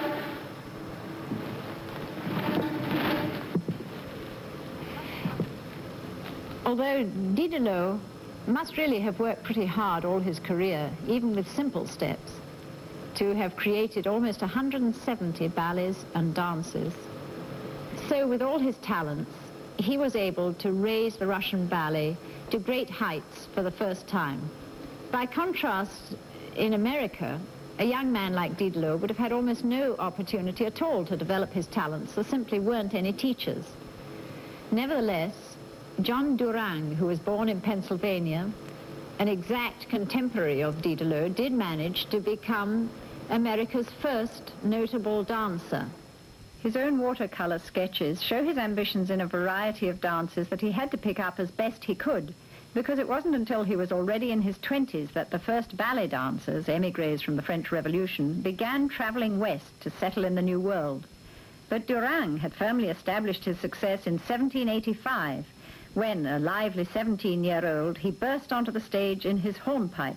Although Diderot must really have worked pretty hard all his career, even with simple steps, to have created almost 170 ballets and dances. So with all his talents, he was able to raise the Russian ballet to great heights for the first time. By contrast, in America, a young man like Diderot would have had almost no opportunity at all to develop his talents. There simply weren't any teachers. Nevertheless, John Durang, who was born in Pennsylvania, an exact contemporary of Diderot, did manage to become America's first notable dancer. His own watercolor sketches show his ambitions in a variety of dances that he had to pick up as best he could, because it wasn't until he was already in his 20s that the first ballet dancers, émigrés from the French Revolution, began traveling west to settle in the New World. But Durang had firmly established his success in 1785, when, a lively 17-year-old, he burst onto the stage in his hornpipe.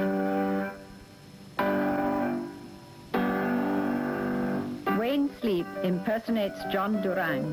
Wayne Sleep impersonates John Durang.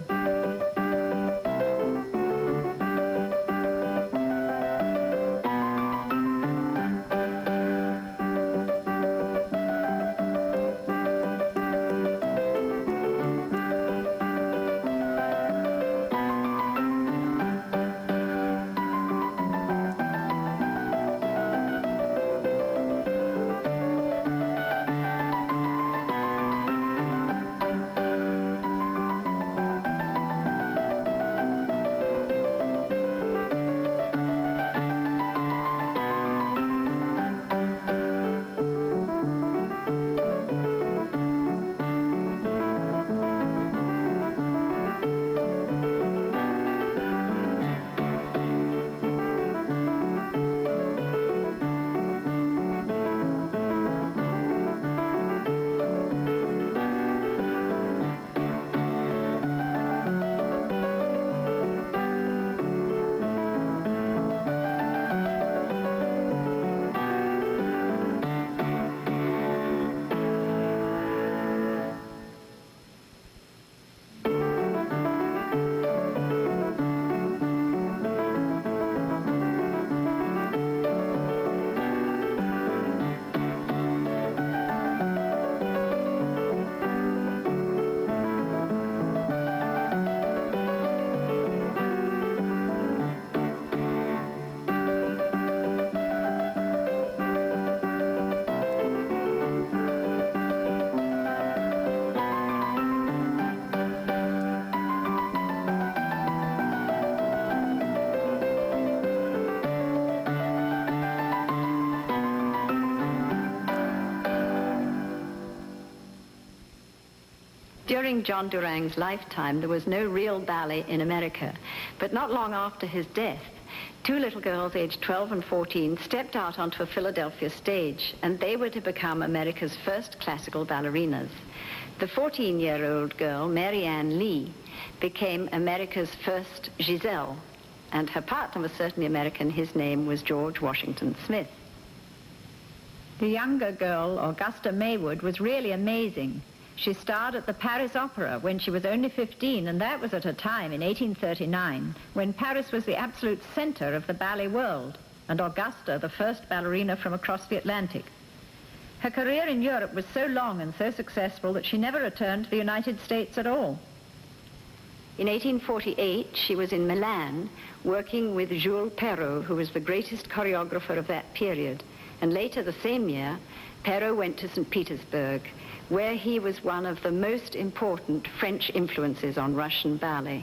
During John Durang's lifetime, there was no real ballet in America. But not long after his death, two little girls aged 12 and 14 stepped out onto a Philadelphia stage, and they were to become America's first classical ballerinas. The 14-year-old girl, Mary Ann Lee, became America's first Giselle, and her partner was certainly American. His name was George Washington Smith. The younger girl, Augusta Maywood, was really amazing. She starred at the Paris Opera when she was only 15, and that was at a time in 1839 when Paris was the absolute center of the ballet world, and Augusta the first ballerina from across the Atlantic. Her career in Europe was so long and so successful that she never returned to the United States at all. In 1848, she was in Milan working with Jules Perrault, who was the greatest choreographer of that period. And later the same year, Perrault went to St. Petersburg, where he was one of the most important French influences on Russian ballet.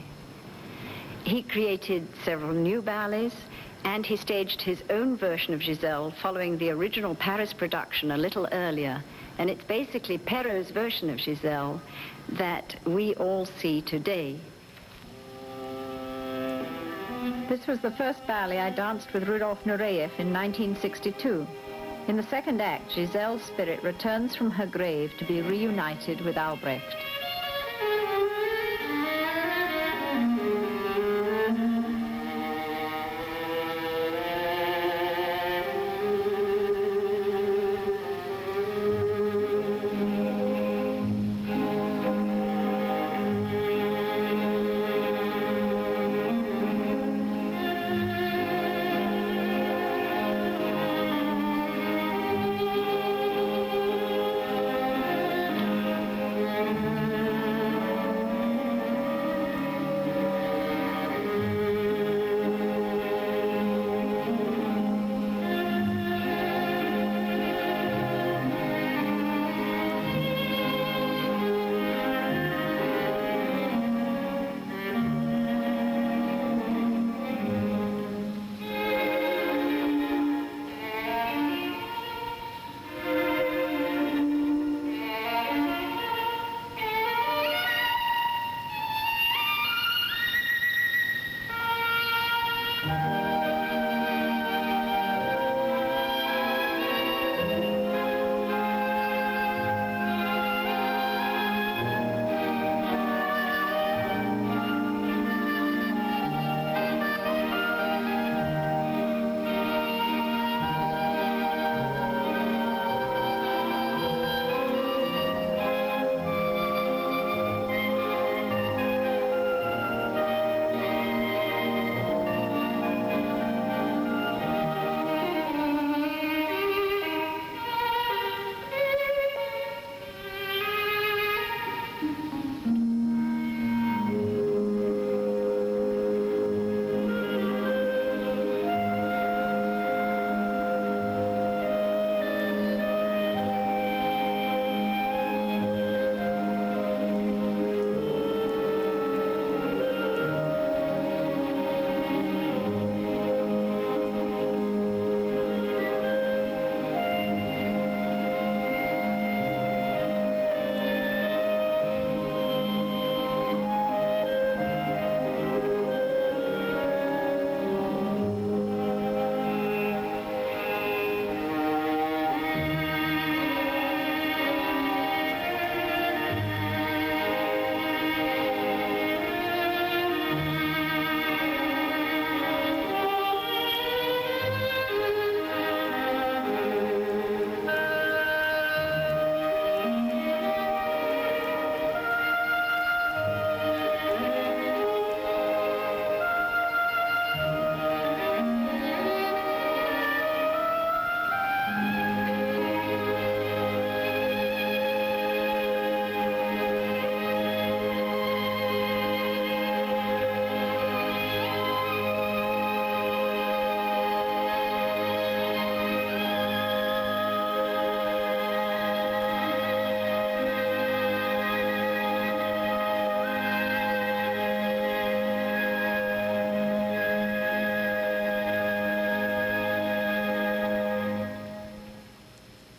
He created several new ballets, and he staged his own version of Giselle following the original Paris production a little earlier. And it's basically Perrault's version of Giselle that we all see today. This was the first ballet I danced with Rudolf Nureyev in 1962. In the second act, Giselle's spirit returns from her grave to be reunited with Albrecht.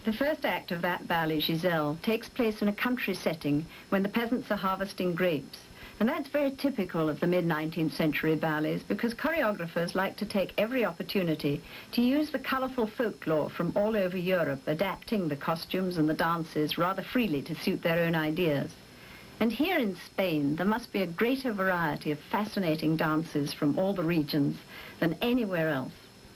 The first act of that ballet, Giselle, takes place in a country setting when the peasants are harvesting grapes. And that's very typical of the mid-19th century ballets because choreographers like to take every opportunity to use the colourful folklore from all over Europe, adapting the costumes and the dances rather freely to suit their own ideas. And here in Spain, there must be a greater variety of fascinating dances from all the regions than anywhere else.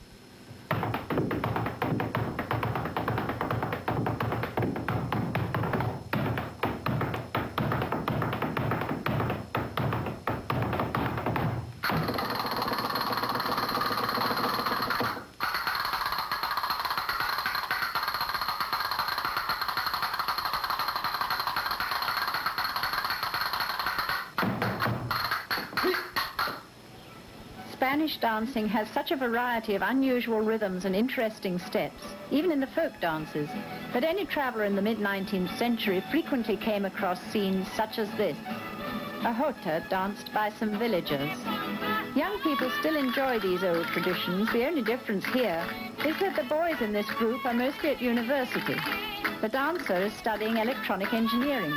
Spanish dancing has such a variety of unusual rhythms and interesting steps, even in the folk dances, that any traveller in the mid-19th century frequently came across scenes such as this, a jota danced by some villagers. Young people still enjoy these old traditions. The only difference here is that the boys in this group are mostly at university. The dancer is studying electronic engineering.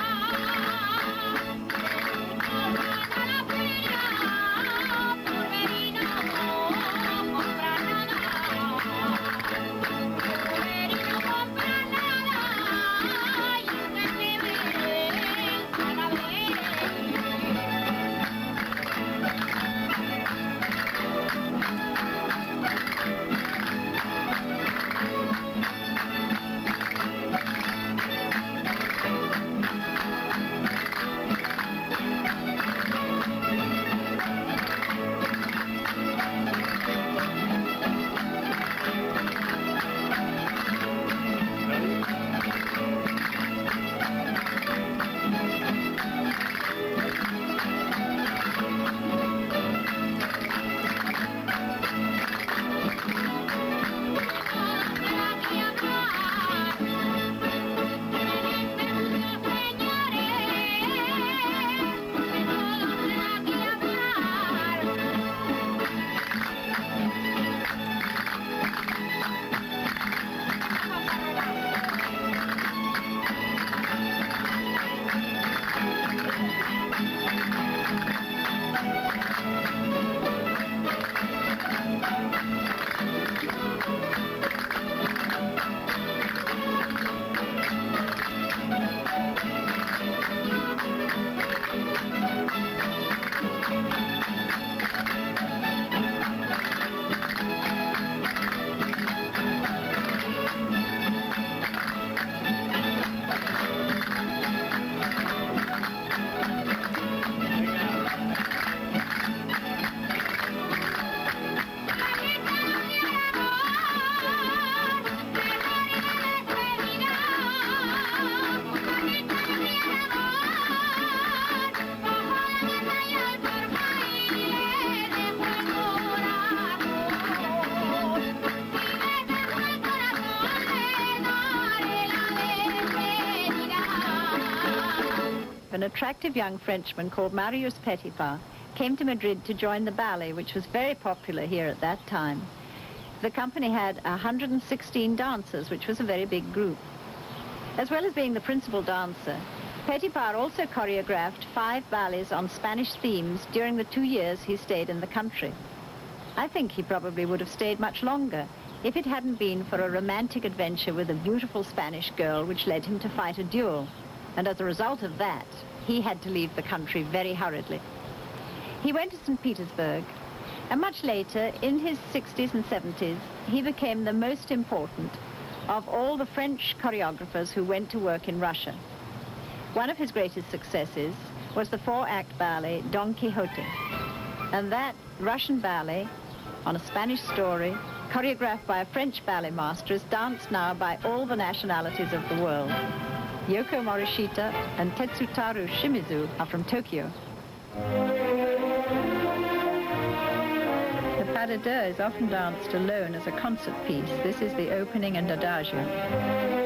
An attractive young Frenchman called Marius Petipa came to Madrid to join the ballet, which was very popular here at that time. The company had 116 dancers, which was a very big group. As well as being the principal dancer, Petipa also choreographed 5 ballets on Spanish themes during the 2 years he stayed in the country. I think he probably would have stayed much longer if it hadn't been for a romantic adventure with a beautiful Spanish girl which led him to fight a duel. And as a result of that, he had to leave the country very hurriedly. He went to St. Petersburg, and much later, in his 60s and 70s, he became the most important of all the French choreographers who went to work in Russia. One of his greatest successes was the 4-act ballet Don Quixote. And that Russian ballet, on a Spanish story, choreographed by a French ballet master, is danced now by all the nationalities of the world. Yoko Morishita and Tetsutaru Shimizu are from Tokyo. The pas de deux is often danced alone as a concert piece. This is the opening and adagio.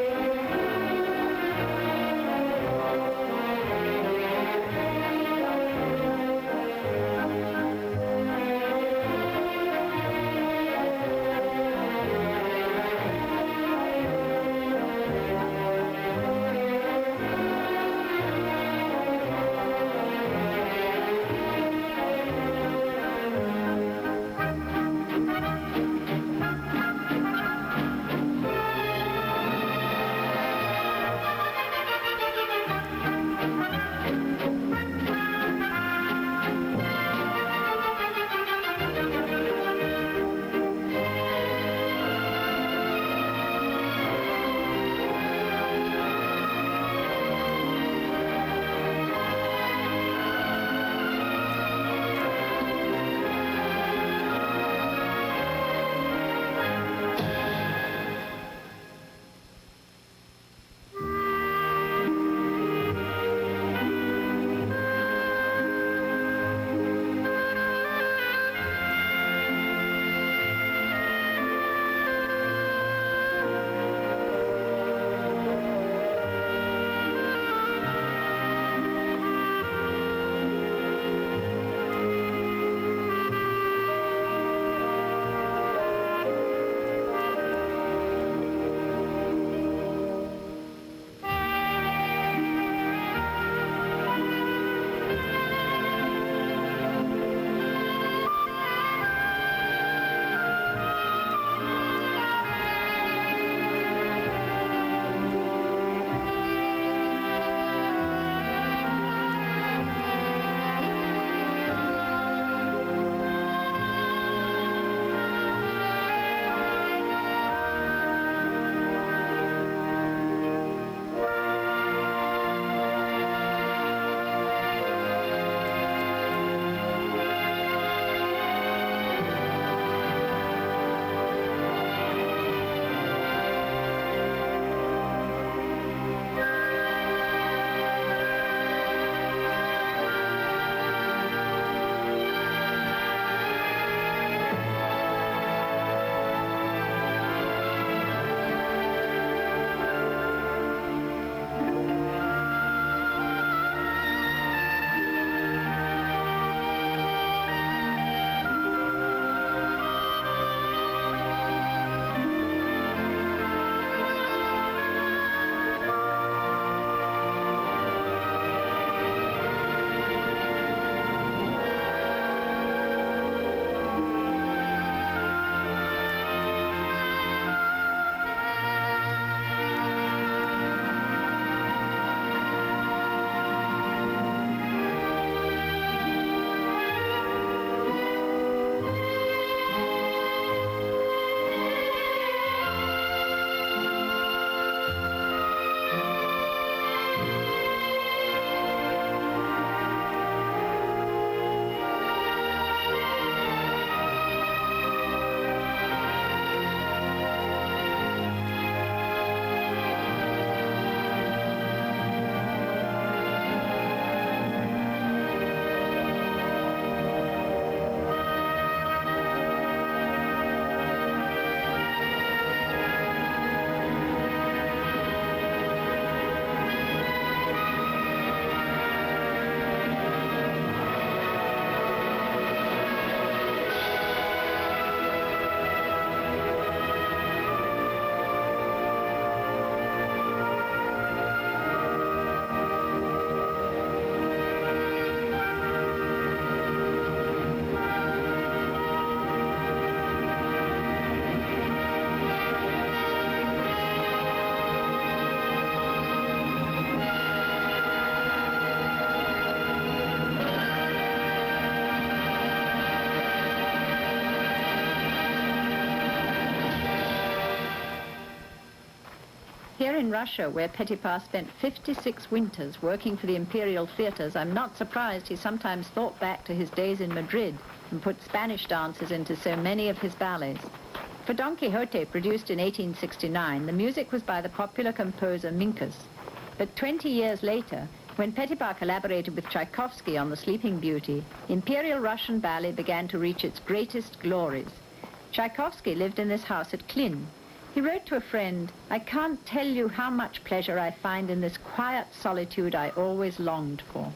Here in Russia, where Petipa spent 56 winters working for the imperial theaters, I'm not surprised he sometimes thought back to his days in Madrid and put Spanish dances into so many of his ballets. For Don Quixote, produced in 1869, the music was by the popular composer Minkus. But 20 years later, when Petipa collaborated with Tchaikovsky on The Sleeping Beauty, Imperial Russian ballet began to reach its greatest glories. Tchaikovsky lived in this house at Klin. He wrote to a friend, "I can't tell you how much pleasure I find in this quiet solitude I always longed for."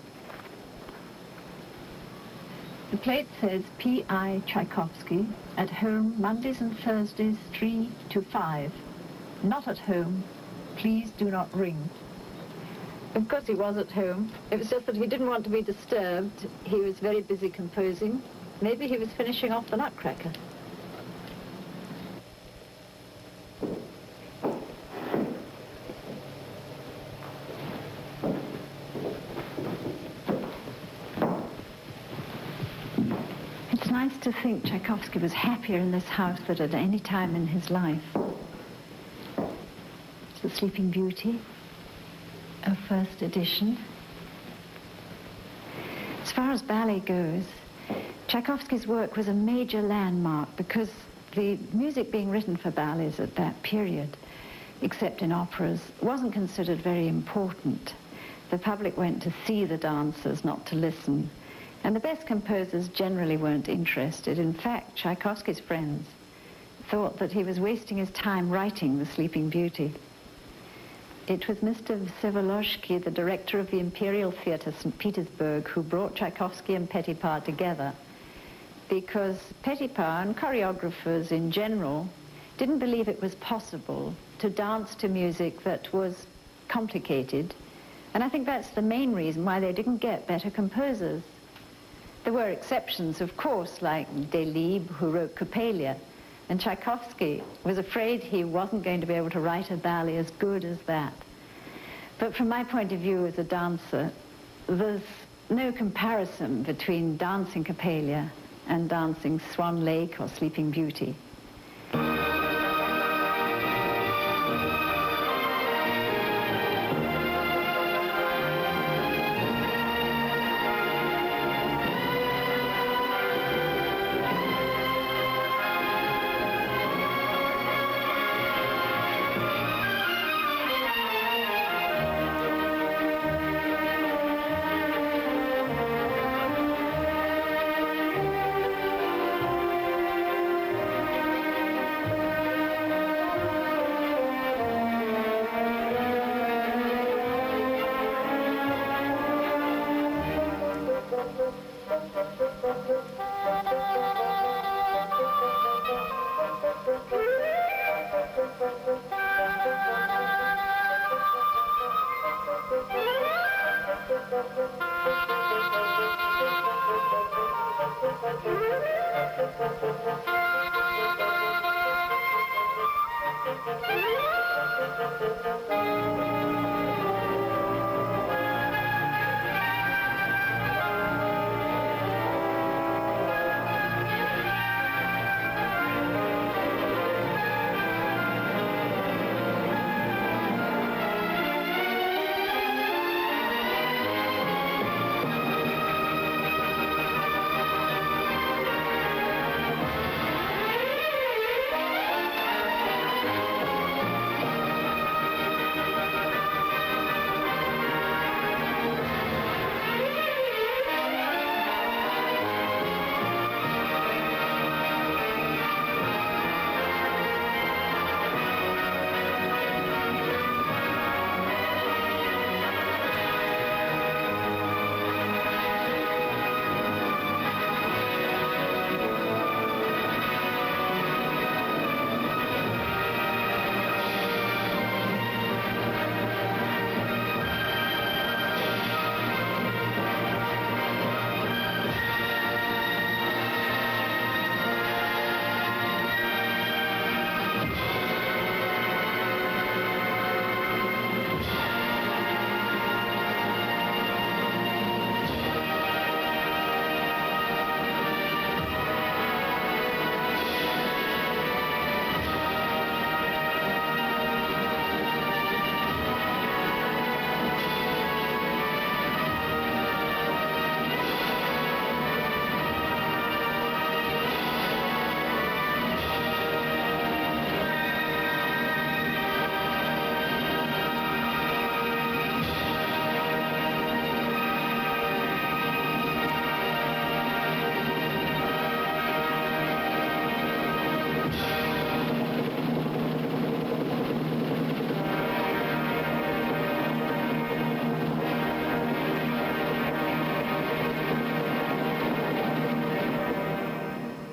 The plate says P.I. Tchaikovsky, at home Mondays and Thursdays 3 to 5. Not at home, please do not ring. Of course he was at home. It was just that he didn't want to be disturbed. He was very busy composing. Maybe he was finishing off the Nutcracker. It's nice to think Tchaikovsky was happier in this house than at any time in his life. It's The Sleeping Beauty, a first edition. As far as ballet goes, Tchaikovsky's work was a major landmark because the music being written for ballets at that period, except in operas, wasn't considered very important. The public went to see the dancers, not to listen. And the best composers generally weren't interested. In fact, Tchaikovsky's friends thought that he was wasting his time writing The Sleeping Beauty. It was Mr. Vsevolozhsky, the director of the Imperial Theatre, St. Petersburg, who brought Tchaikovsky and Petipa together, because Petipa and choreographers in general didn't believe it was possible to dance to music that was complicated. And I think that's the main reason why they didn't get better composers. There were exceptions, of course, like Delibes, who wrote Coppelia, and Tchaikovsky was afraid he wasn't going to be able to write a ballet as good as that. But from my point of view as a dancer, there's no comparison between dancing Coppelia and dancing Swan Lake or Sleeping Beauty.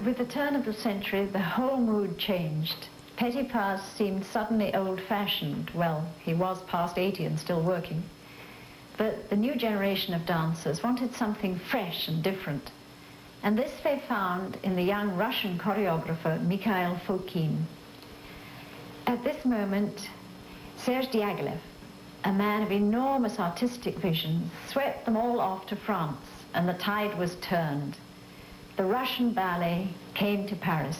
with the turn of the century, the whole mood changed. Petipas seemed suddenly old-fashioned. Well, he was past 80 and still working. But the new generation of dancers wanted something fresh and different. And this they found in the young Russian choreographer Mikhail Fokin. At this moment, Serge Diaghilev, a man of enormous artistic vision, swept them all off to France, and the tide was turned. The Russian ballet came to Paris.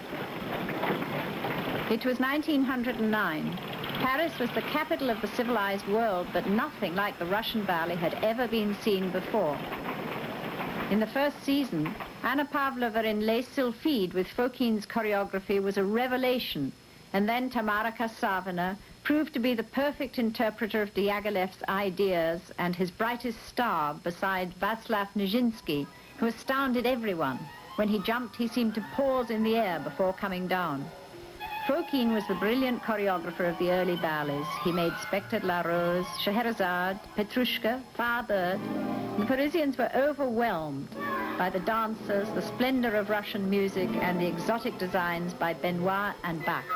It was 1909. Paris was the capital of the civilized world, but nothing like the Russian ballet had ever been seen before. In the first season, Anna Pavlova in Les Sylphides with Fokin's choreography was a revelation, and then Tamara Kasavina proved to be the perfect interpreter of Diaghilev's ideas and his brightest star beside Václav Nijinsky, who astounded everyone. When he jumped, he seemed to pause in the air before coming down. Fokin was the brilliant choreographer of the early ballets. He made Spectre de la Rose, Scheherazade, Petrushka, Firebird. The Parisians were overwhelmed by the dancers, the splendor of Russian music, and the exotic designs by Benoit and Bax.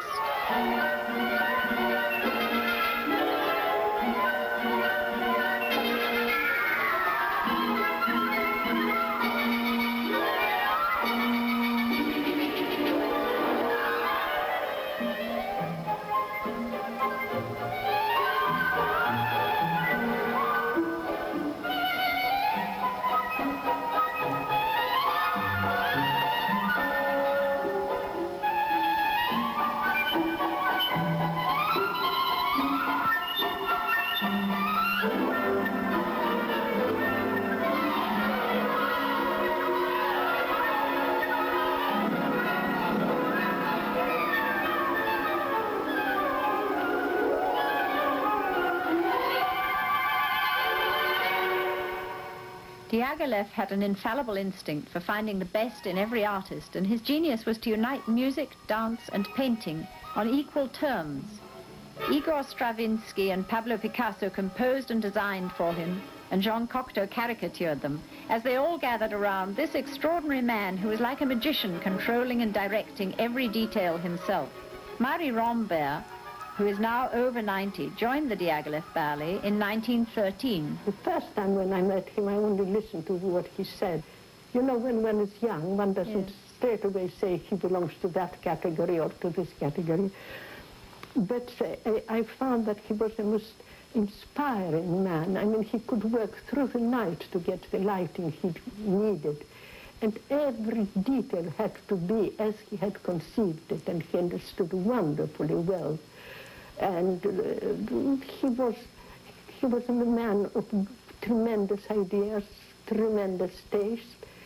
Diaghilev had an infallible instinct for finding the best in every artist, and his genius was to unite music, dance, and painting on equal terms. Igor Stravinsky and Pablo Picasso composed and designed for him, and Jean Cocteau caricatured them, as they all gathered around this extraordinary man who was like a magician, controlling and directing every detail himself. Marie Rambert, who is now over 90, joined the Diaghilev Ballet in 1913. The first time when I met him, I only listened to what he said. You know, when one is young, one doesn't straight away say he belongs to that category or to this category. But I found that he was the most inspiring man. I mean, he could work through the night to get the lighting he needed. And every detail had to be as he had conceived it, and he understood wonderfully well. And he was a man of tremendous ideas, tremendous taste,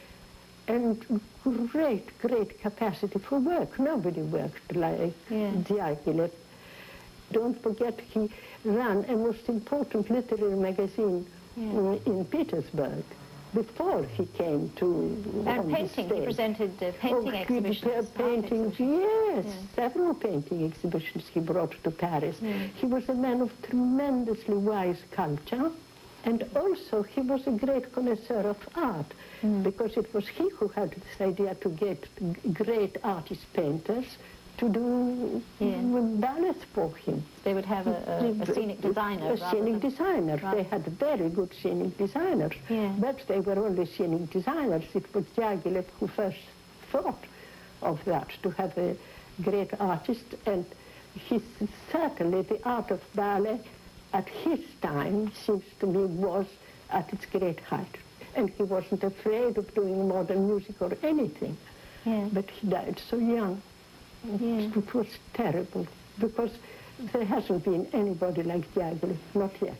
and great capacity for work. Nobody worked like Diaghilev. Don't forget, he ran a most important literary magazine in Petersburg before he came to painting, he presented painting exhibitions. Paintings, yes, several painting exhibitions he brought to Paris. He was a man of tremendously wise culture, and also he was a great connoisseur of art, because it was he who had this idea to get great artist painters to do ballets for him. They would have a scenic designer. A scenic designer. They had very good scenic designers, but they were only scenic designers. It was Diaghilev who first thought of that, to have a great artist, and certainly the art of ballet at his time, seems to me, was at its great height. And he wasn't afraid of doing modern music or anything, but he died so young. It was terrible, because there hasn't been anybody like Diaghilev, not yet.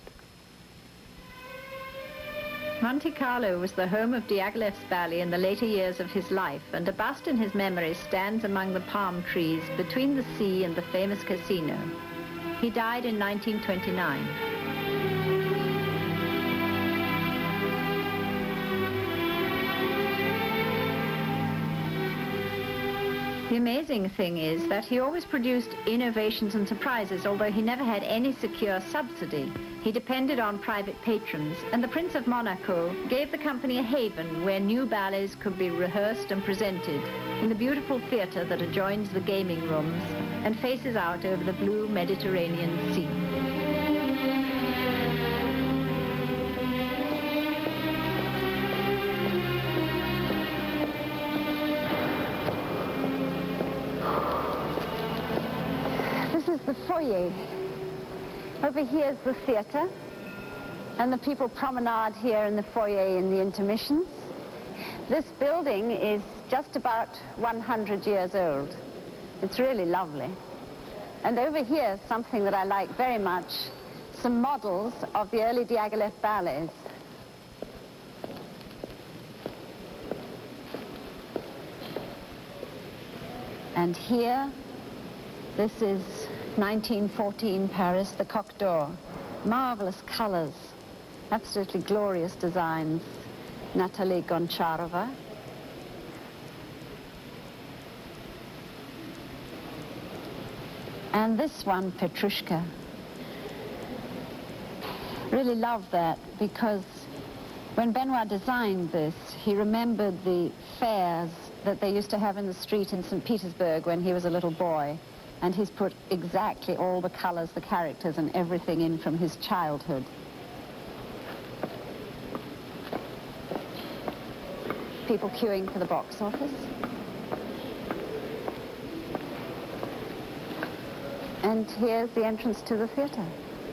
Monte Carlo was the home of Diaghilev's ballet in the later years of his life, and a bust in his memory stands among the palm trees between the sea and the famous casino. He died in 1929. The amazing thing is that he always produced innovations and surprises, although he never had any secure subsidy. He depended on private patrons, and the Prince of Monaco gave the company a haven where new ballets could be rehearsed and presented in the beautiful theatre that adjoins the gaming rooms and faces out over the blue Mediterranean Sea. The foyer. Over here is the theatre, and the people promenade here in the foyer in the intermissions. This building is just about 100 years old. It's really lovely. And over here, something that I like very much, some models of the early Diaghilev ballets. And here, this is 1914 Paris, the Coq d'Or. Marvelous colors, absolutely glorious designs. Natalie Goncharova. And this one, Petrushka. Really love that because when Benoit designed this, he remembered the fairs that they used to have in the street in St. Petersburg when he was a little boy. And he's put exactly all the colors, the characters, and everything in from his childhood. People queuing for the box office. And here's the entrance to the theatre.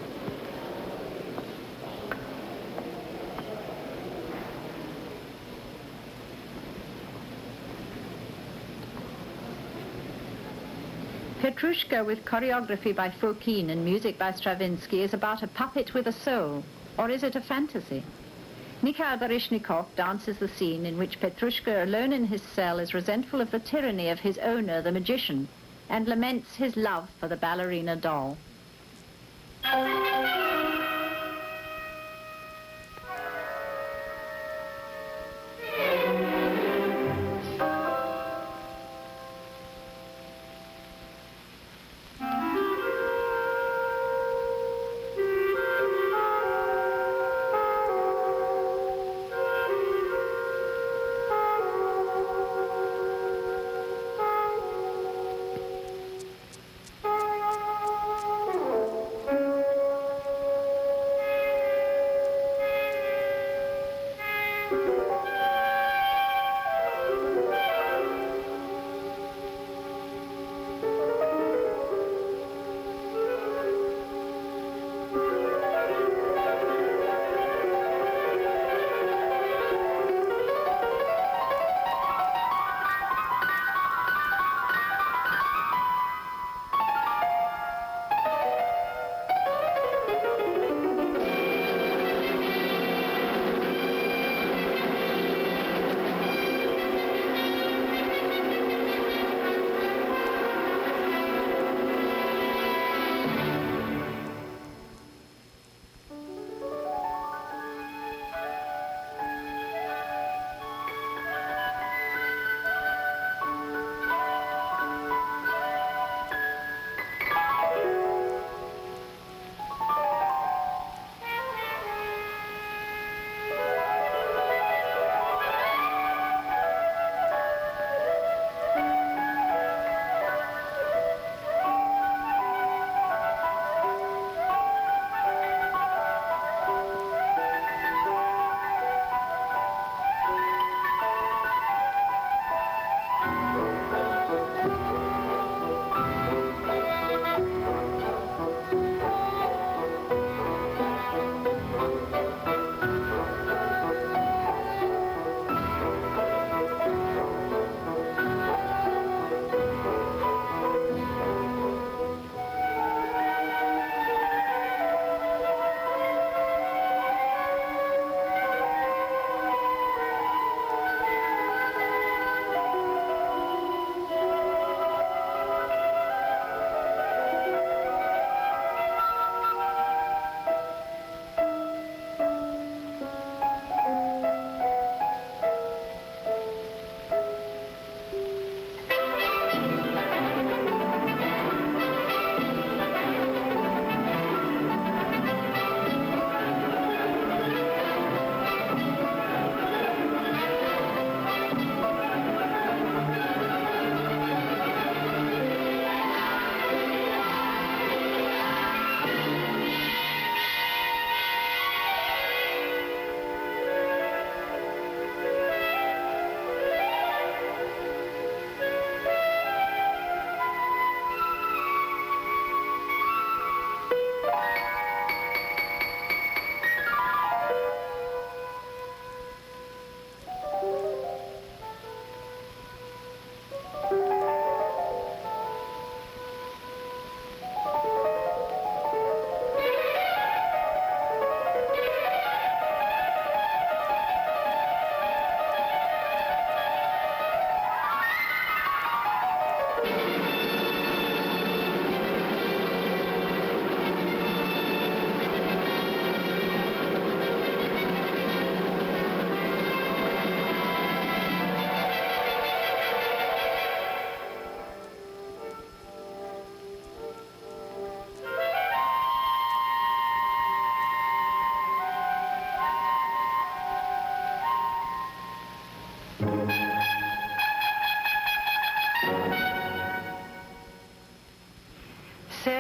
Petrushka, with choreography by Fokine and music by Stravinsky, is about a puppet with a soul, or is it a fantasy? Mikhail Baryshnikov dances the scene in which Petrushka, alone in his cell, is resentful of the tyranny of his owner, the magician, and laments his love for the ballerina doll.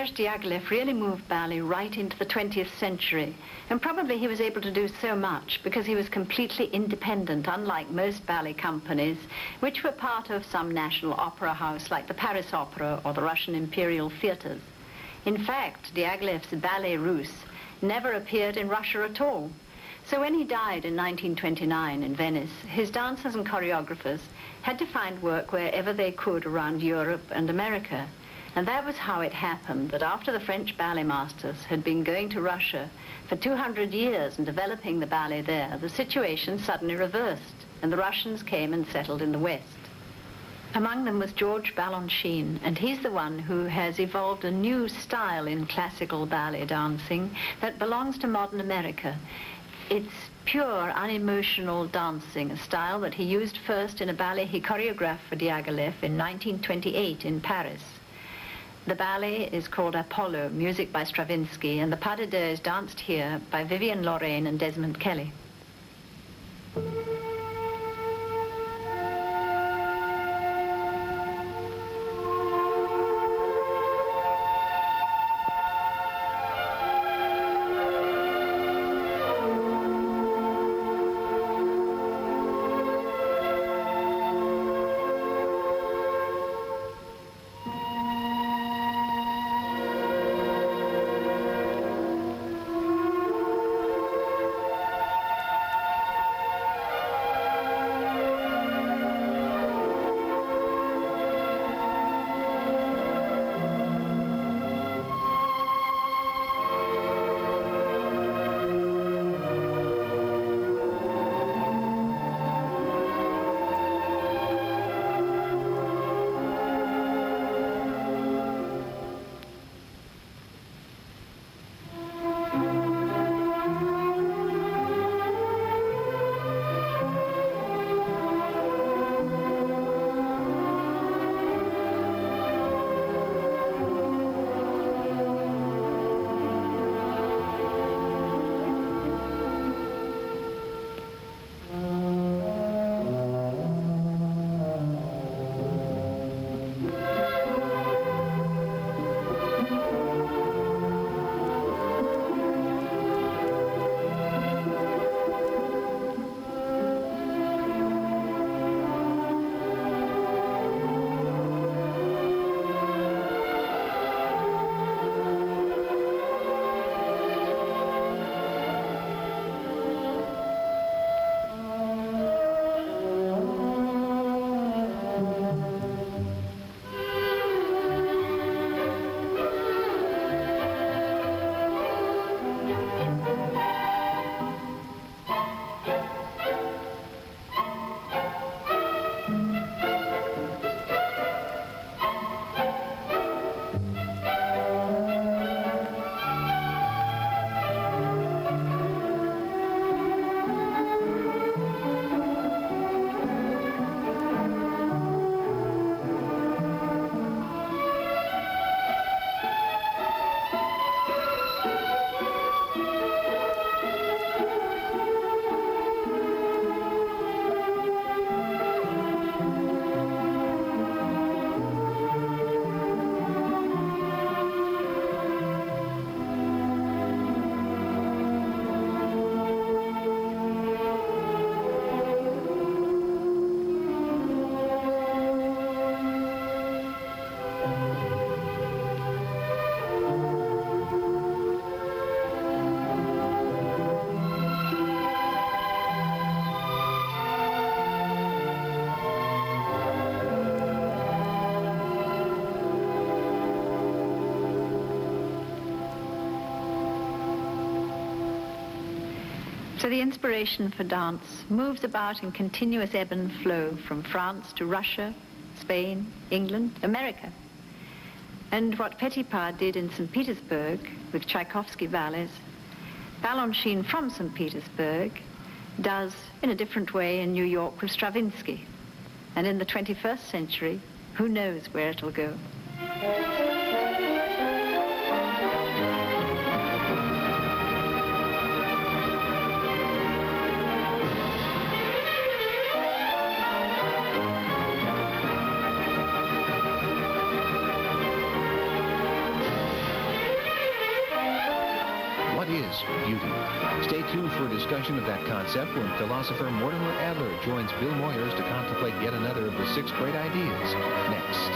Serge Diaghilev really moved ballet right into the 20th century. And probably he was able to do so much because he was completely independent, unlike most ballet companies, which were part of some national opera house like the Paris Opera or the Russian Imperial Theaters. In fact, Diaghilev's Ballet Russe never appeared in Russia at all. So when he died in 1929 in Venice, his dancers and choreographers had to find work wherever they could around Europe and America. And that was how it happened that after the French ballet masters had been going to Russia for 200 years and developing the ballet there, the situation suddenly reversed, and the Russians came and settled in the West. Among them was George Balanchine, and he's the one who has evolved a new style in classical ballet dancing that belongs to modern America. It's pure, unemotional dancing, a style that he used first in a ballet he choreographed for Diaghilev in 1928 in Paris. The ballet is called Apollo, music by Stravinsky, and the pas de deux is danced here by Vivian Lorraine and Desmond Kelly. So the inspiration for dance moves about in continuous ebb and flow from France to Russia, Spain, England, America. And what Petipa did in St. Petersburg with Tchaikovsky ballets, Balanchine from St. Petersburg does in a different way in New York with Stravinsky. And in the 21st century, who knows where it'll go. is beauty. Stay tuned for a discussion of that concept when philosopher Mortimer Adler joins Bill Moyers to contemplate yet another of the 6 great ideas next.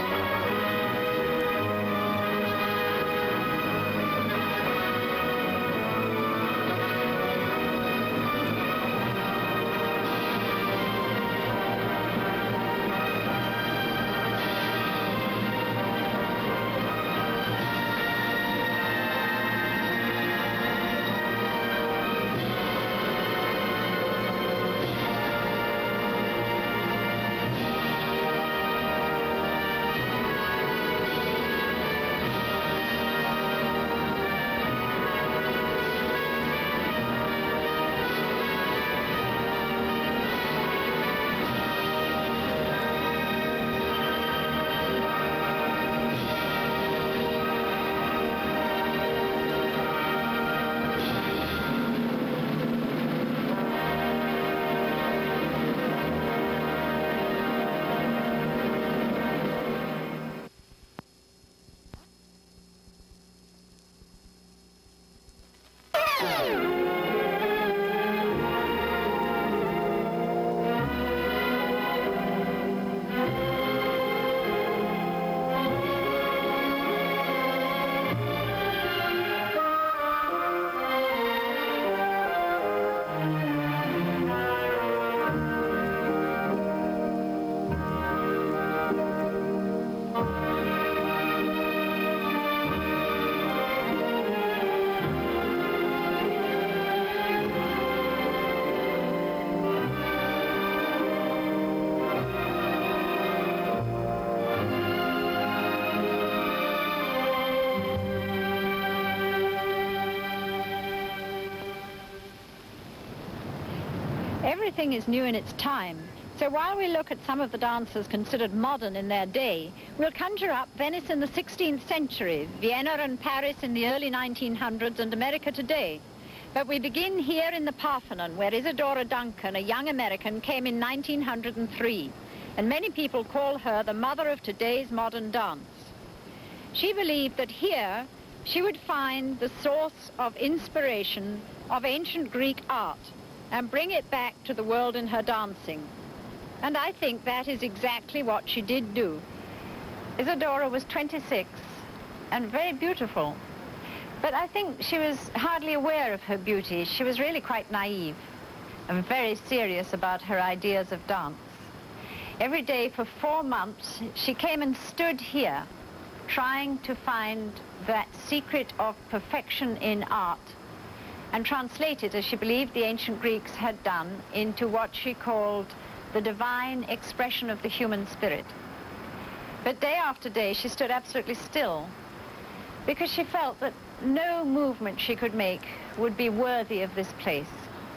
Everything is new in its time. So while we look at some of the dances considered modern in their day, we'll conjure up Venice in the 16th century, Vienna and Paris in the early 1900s, and America today. But we begin here in the Parthenon, where Isadora Duncan, a young American, came in 1903. And many people call her the mother of today's modern dance. She believed that here she would find the source of inspiration of ancient Greek art and bring it back to the world in her dancing. And I think that is exactly what she did do. Isadora was 26 and very beautiful, but I think she was hardly aware of her beauty. She was really quite naive and very serious about her ideas of dance. Every day for 4 months, she came and stood here, trying to find that secret of perfection in art and translate it, as she believed the ancient Greeks had done, into what she called the divine expression of the human spirit. But day after day, she stood absolutely still because she felt that no movement she could make would be worthy of this place.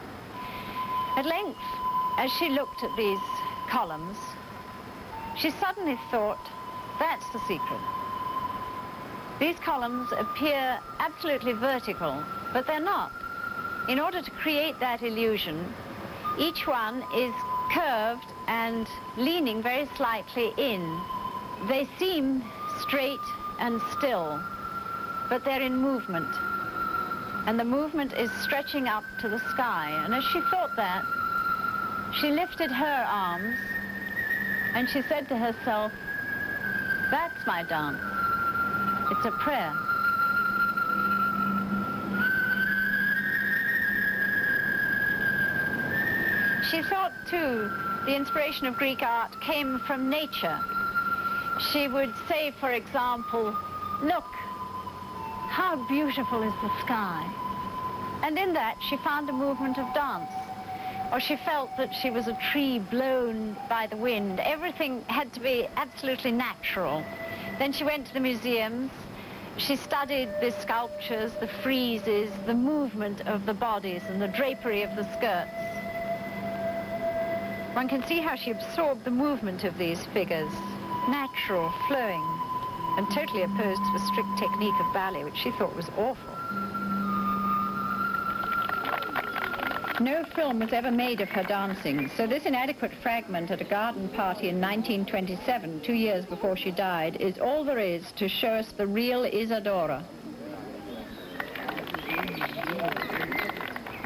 At length, as she looked at these columns, she suddenly thought, that's the secret. These columns appear absolutely vertical, but they're not. In order to create that illusion, each one is curved and leaning very slightly in. They seem straight and still, but they're in movement. And the movement is stretching up to the sky. And as she thought that, she lifted her arms and she said to herself, that's my dance. It's a prayer. She thought, too, the inspiration of Greek art came from nature. She would say, for example, look, how beautiful is the sky. And in that, she found a movement of dance. Or she felt that she was a tree blown by the wind. Everything had to be absolutely natural. Then she went to the museums. She studied the sculptures, the friezes, the movement of the bodies and the drapery of the skirts. One can see how she absorbed the movement of these figures, natural, flowing, and totally opposed to the strict technique of ballet, which she thought was awful. No film was ever made of her dancing, so this inadequate fragment at a garden party in 1927, 2 years before she died, is all there is to show us the real Isadora.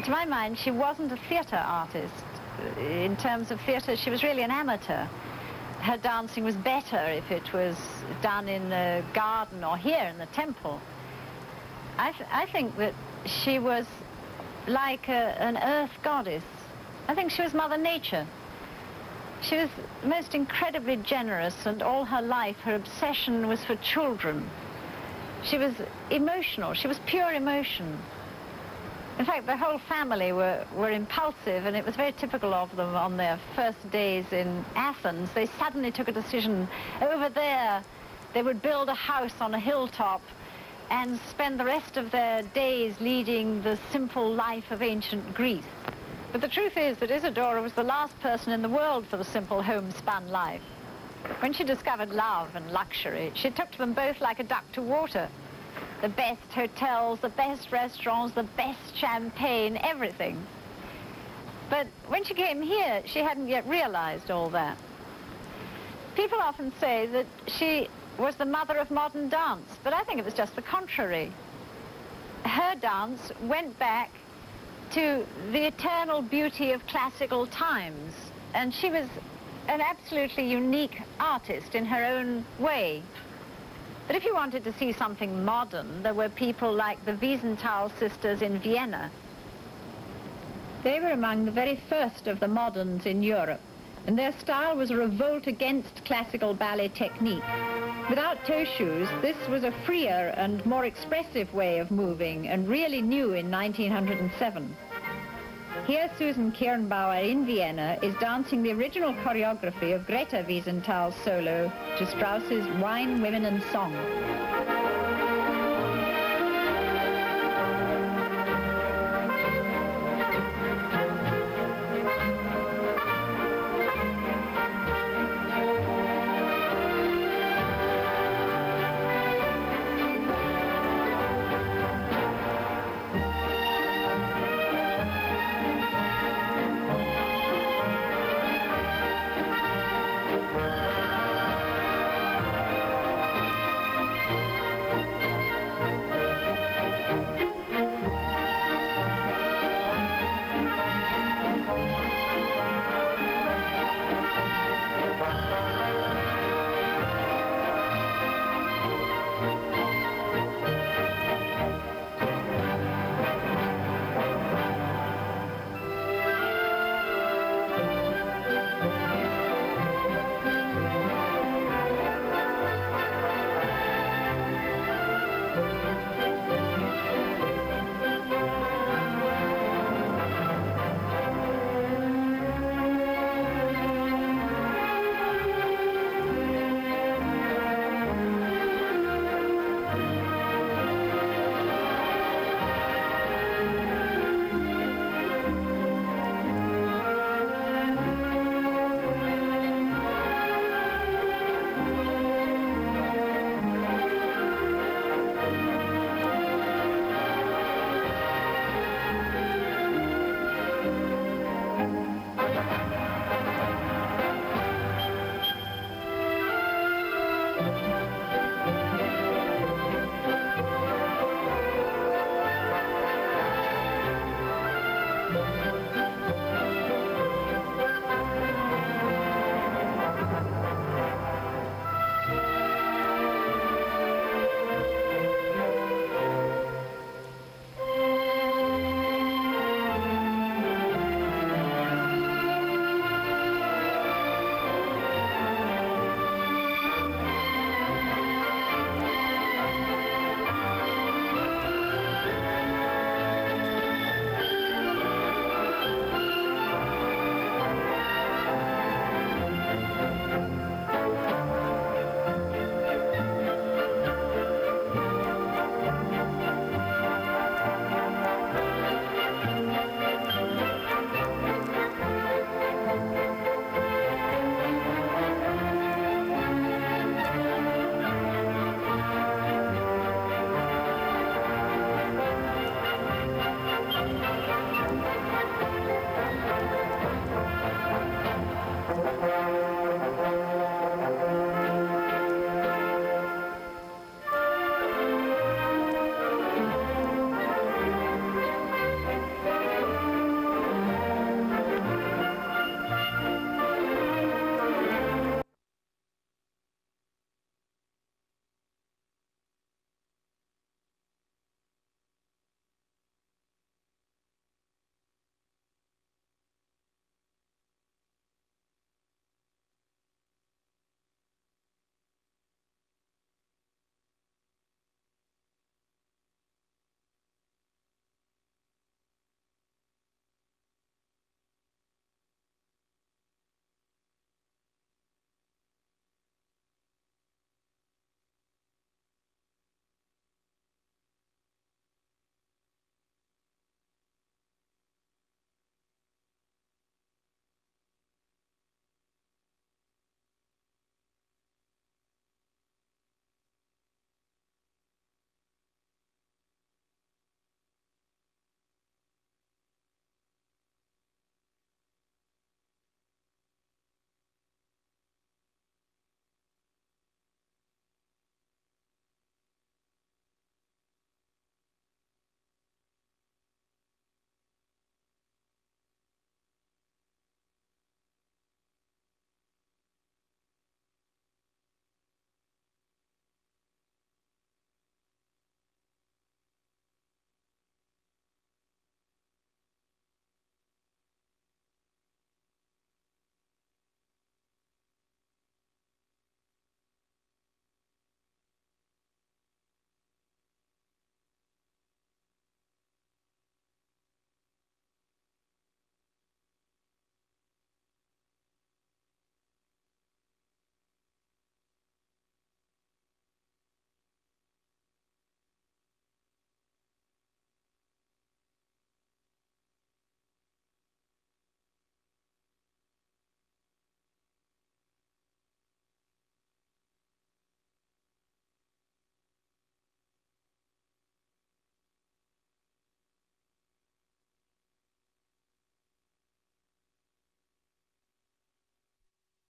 to my mind, she wasn't a theatre artist. In terms of theatre, she was really an amateur. Her dancing was better if it was done in the garden or here in the temple. I think that she was like an earth goddess. I think she was Mother Nature. She was most incredibly generous, and all her life her obsession was for children. She was emotional. She was pure emotion. In fact, the whole family were impulsive, and it was very typical of them on their first days in Athens. They suddenly took a decision. Over there, they would build a house on a hilltop and spend the rest of their days leading the simple life of ancient Greece. But the truth is that Isadora was the last person in the world for the simple homespun life. When she discovered love and luxury, she took to them both like a duck to water. The best hotels, the best restaurants, the best champagne, everything. But when she came here, she hadn't yet realized all that. People often say that she was the mother of modern dance, but I think it was just the contrary. Her dance went back to the eternal beauty of classical times, and she was an absolutely unique artist in her own way. But if you wanted to see something modern, there were people like the Wiesenthal sisters in Vienna. They were among the very first of the moderns in Europe, and their style was a revolt against classical ballet technique. Without toe shoes, this was a freer and more expressive way of moving, and really new in 1907. Here, Susan Kirnbauer in Vienna is dancing the original choreography of Greta Wiesenthal's solo to Strauss's Wine, Women and Song.